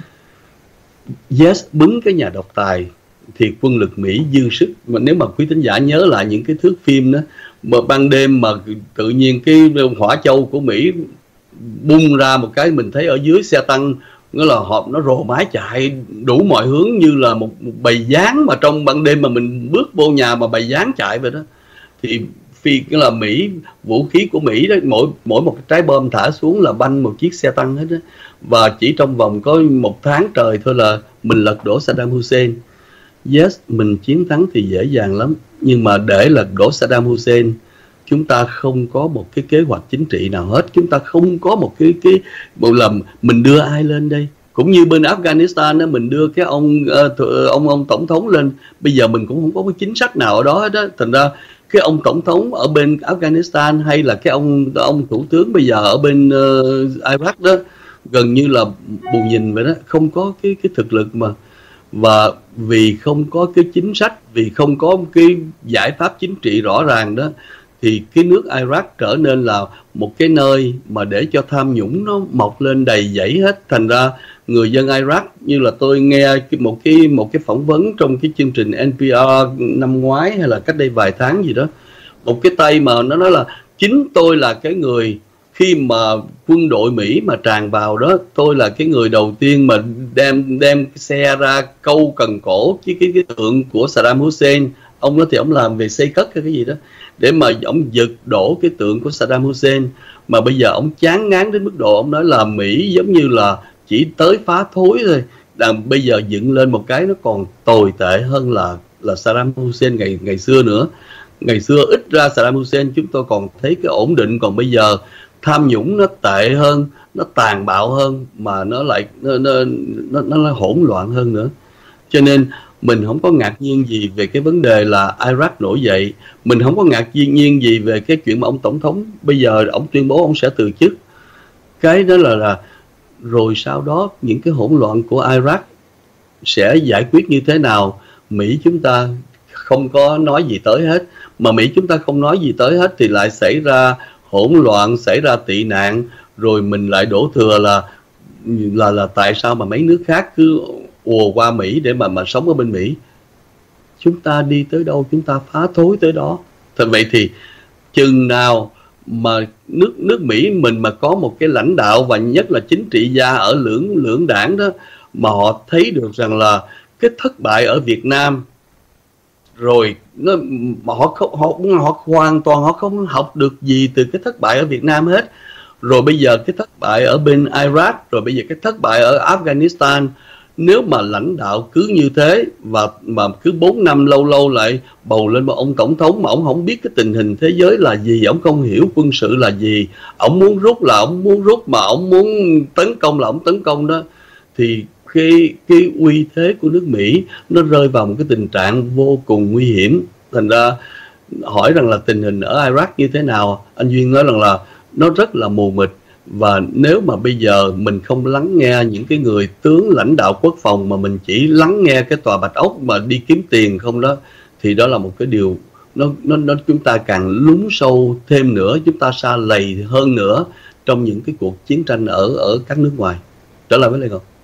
Yes, bứng cái nhà độc tài thì quân lực Mỹ dư sức. Mà nếu mà quý thính giả nhớ lại những cái thước phim đó, mà ban đêm mà tự nhiên cái hỏa châu của Mỹ bung ra một cái, mình thấy ở dưới xe tăng nó là nó rồ mái chạy đủ mọi hướng như là một bầy gián, mà trong ban đêm mà mình bước vô nhà mà bầy gián chạy vậy đó. Thì cái là Mỹ, vũ khí của Mỹ đó, mỗi một trái bom thả xuống là banh một chiếc xe tăng hết đó. Và chỉ trong vòng có 1 tháng trời thôi là mình lật đổ Saddam Hussein. Yes, mình chiến thắng thì dễ dàng lắm, nhưng mà để lật đổ Saddam Hussein chúng ta không có một cái kế hoạch chính trị nào hết, chúng ta không có một cái bộ làm mình đưa ai lên đây. Cũng như bên Afghanistan đó, mình đưa cái ông tổng thống lên, bây giờ mình cũng không có cái chính sách nào ở đó hết đó. Thành ra cái ông tổng thống ở bên Afghanistan hay là cái ông thủ tướng bây giờ ở bên Iraq đó gần như là bù nhìn vậy đó, không có cái thực lực mà. Và vì không có cái chính sách, vì không có cái giải pháp chính trị rõ ràng đó, thì cái nước Iraq trở nên là một cái nơi mà để cho tham nhũng nó mọc lên đầy dẫy hết. Thành ra người dân Iraq, như là tôi nghe một cái phỏng vấn trong cái chương trình NPR năm ngoái hay là cách đây vài tháng gì đó, một cái tay mà nó nói là chính tôi là cái người, khi mà quân đội Mỹ mà tràn vào đó, tôi là cái người đầu tiên mà đem cái xe ra câu cần cổ cái tượng của Saddam Hussein. Ông đó thì ông làm về xây cất hay cái gì đó, để mà ông giật đổ cái tượng của Saddam Hussein. Mà bây giờ ông chán ngán đến mức độ ông nói là Mỹ giống như là chỉ tới phá thối thôi, bây giờ dựng lên một cái nó còn tồi tệ hơn là Saddam Hussein ngày xưa nữa. Ngày xưa ít ra Saddam Hussein chúng tôi còn thấy cái ổn định, còn bây giờ tham nhũng nó tệ hơn, nó tàn bạo hơn, mà nó lại nó hỗn loạn hơn nữa. Cho nên mình không có ngạc nhiên gì về cái vấn đề là Iraq nổi dậy, mình không có ngạc nhiên gì về cái chuyện mà ông tổng thống bây giờ ông tuyên bố ông sẽ từ chức. Cái đó là rồi sau đó những cái hỗn loạn của Iraq sẽ giải quyết như thế nào, Mỹ chúng ta không có nói gì tới hết. Mà Mỹ chúng ta không nói gì tới hết thì lại xảy ra hỗn loạn, xảy ra tị nạn, rồi mình lại đổ thừa là tại sao mà mấy nước khác cứ ùa qua Mỹ để mà sống ở bên Mỹ. Chúng ta đi tới đâu chúng ta phá thối tới đó. Thật vậy thì chừng nào mà nước Mỹ mình mà có một cái lãnh đạo và nhất là chính trị gia ở lưỡng đảng đó, mà họ thấy được rằng là cái thất bại ở Việt Nam rồi mà họ hoàn toàn họ không học được gì từ cái thất bại ở Việt Nam hết. Rồi bây giờ cái thất bại ở bên Iraq, rồi bây giờ cái thất bại ở Afghanistan. Nếu mà lãnh đạo cứ như thế và mà cứ 4 năm lâu lại bầu lên một ông tổng thống mà ông không biết cái tình hình thế giới là gì, ông không hiểu quân sự là gì, ông muốn rút là ông muốn rút, mà ông muốn tấn công là ông tấn công đó, thì cái uy thế của nước Mỹ nó rơi vào một cái tình trạng vô cùng nguy hiểm. Thành ra hỏi rằng là tình hình ở Iraq như thế nào, anh Duyên nói rằng là nó rất là mù mịt. Và nếu mà bây giờ mình không lắng nghe những cái người tướng lãnh đạo quốc phòng, mà mình chỉ lắng nghe cái tòa Bạch Ốc mà đi kiếm tiền không đó, thì đó là một cái điều nó chúng ta càng lún sâu thêm nữa, chúng ta sa lầy hơn nữa trong những cái cuộc chiến tranh ở các nước ngoài. Trở lại với Lê Ngọc.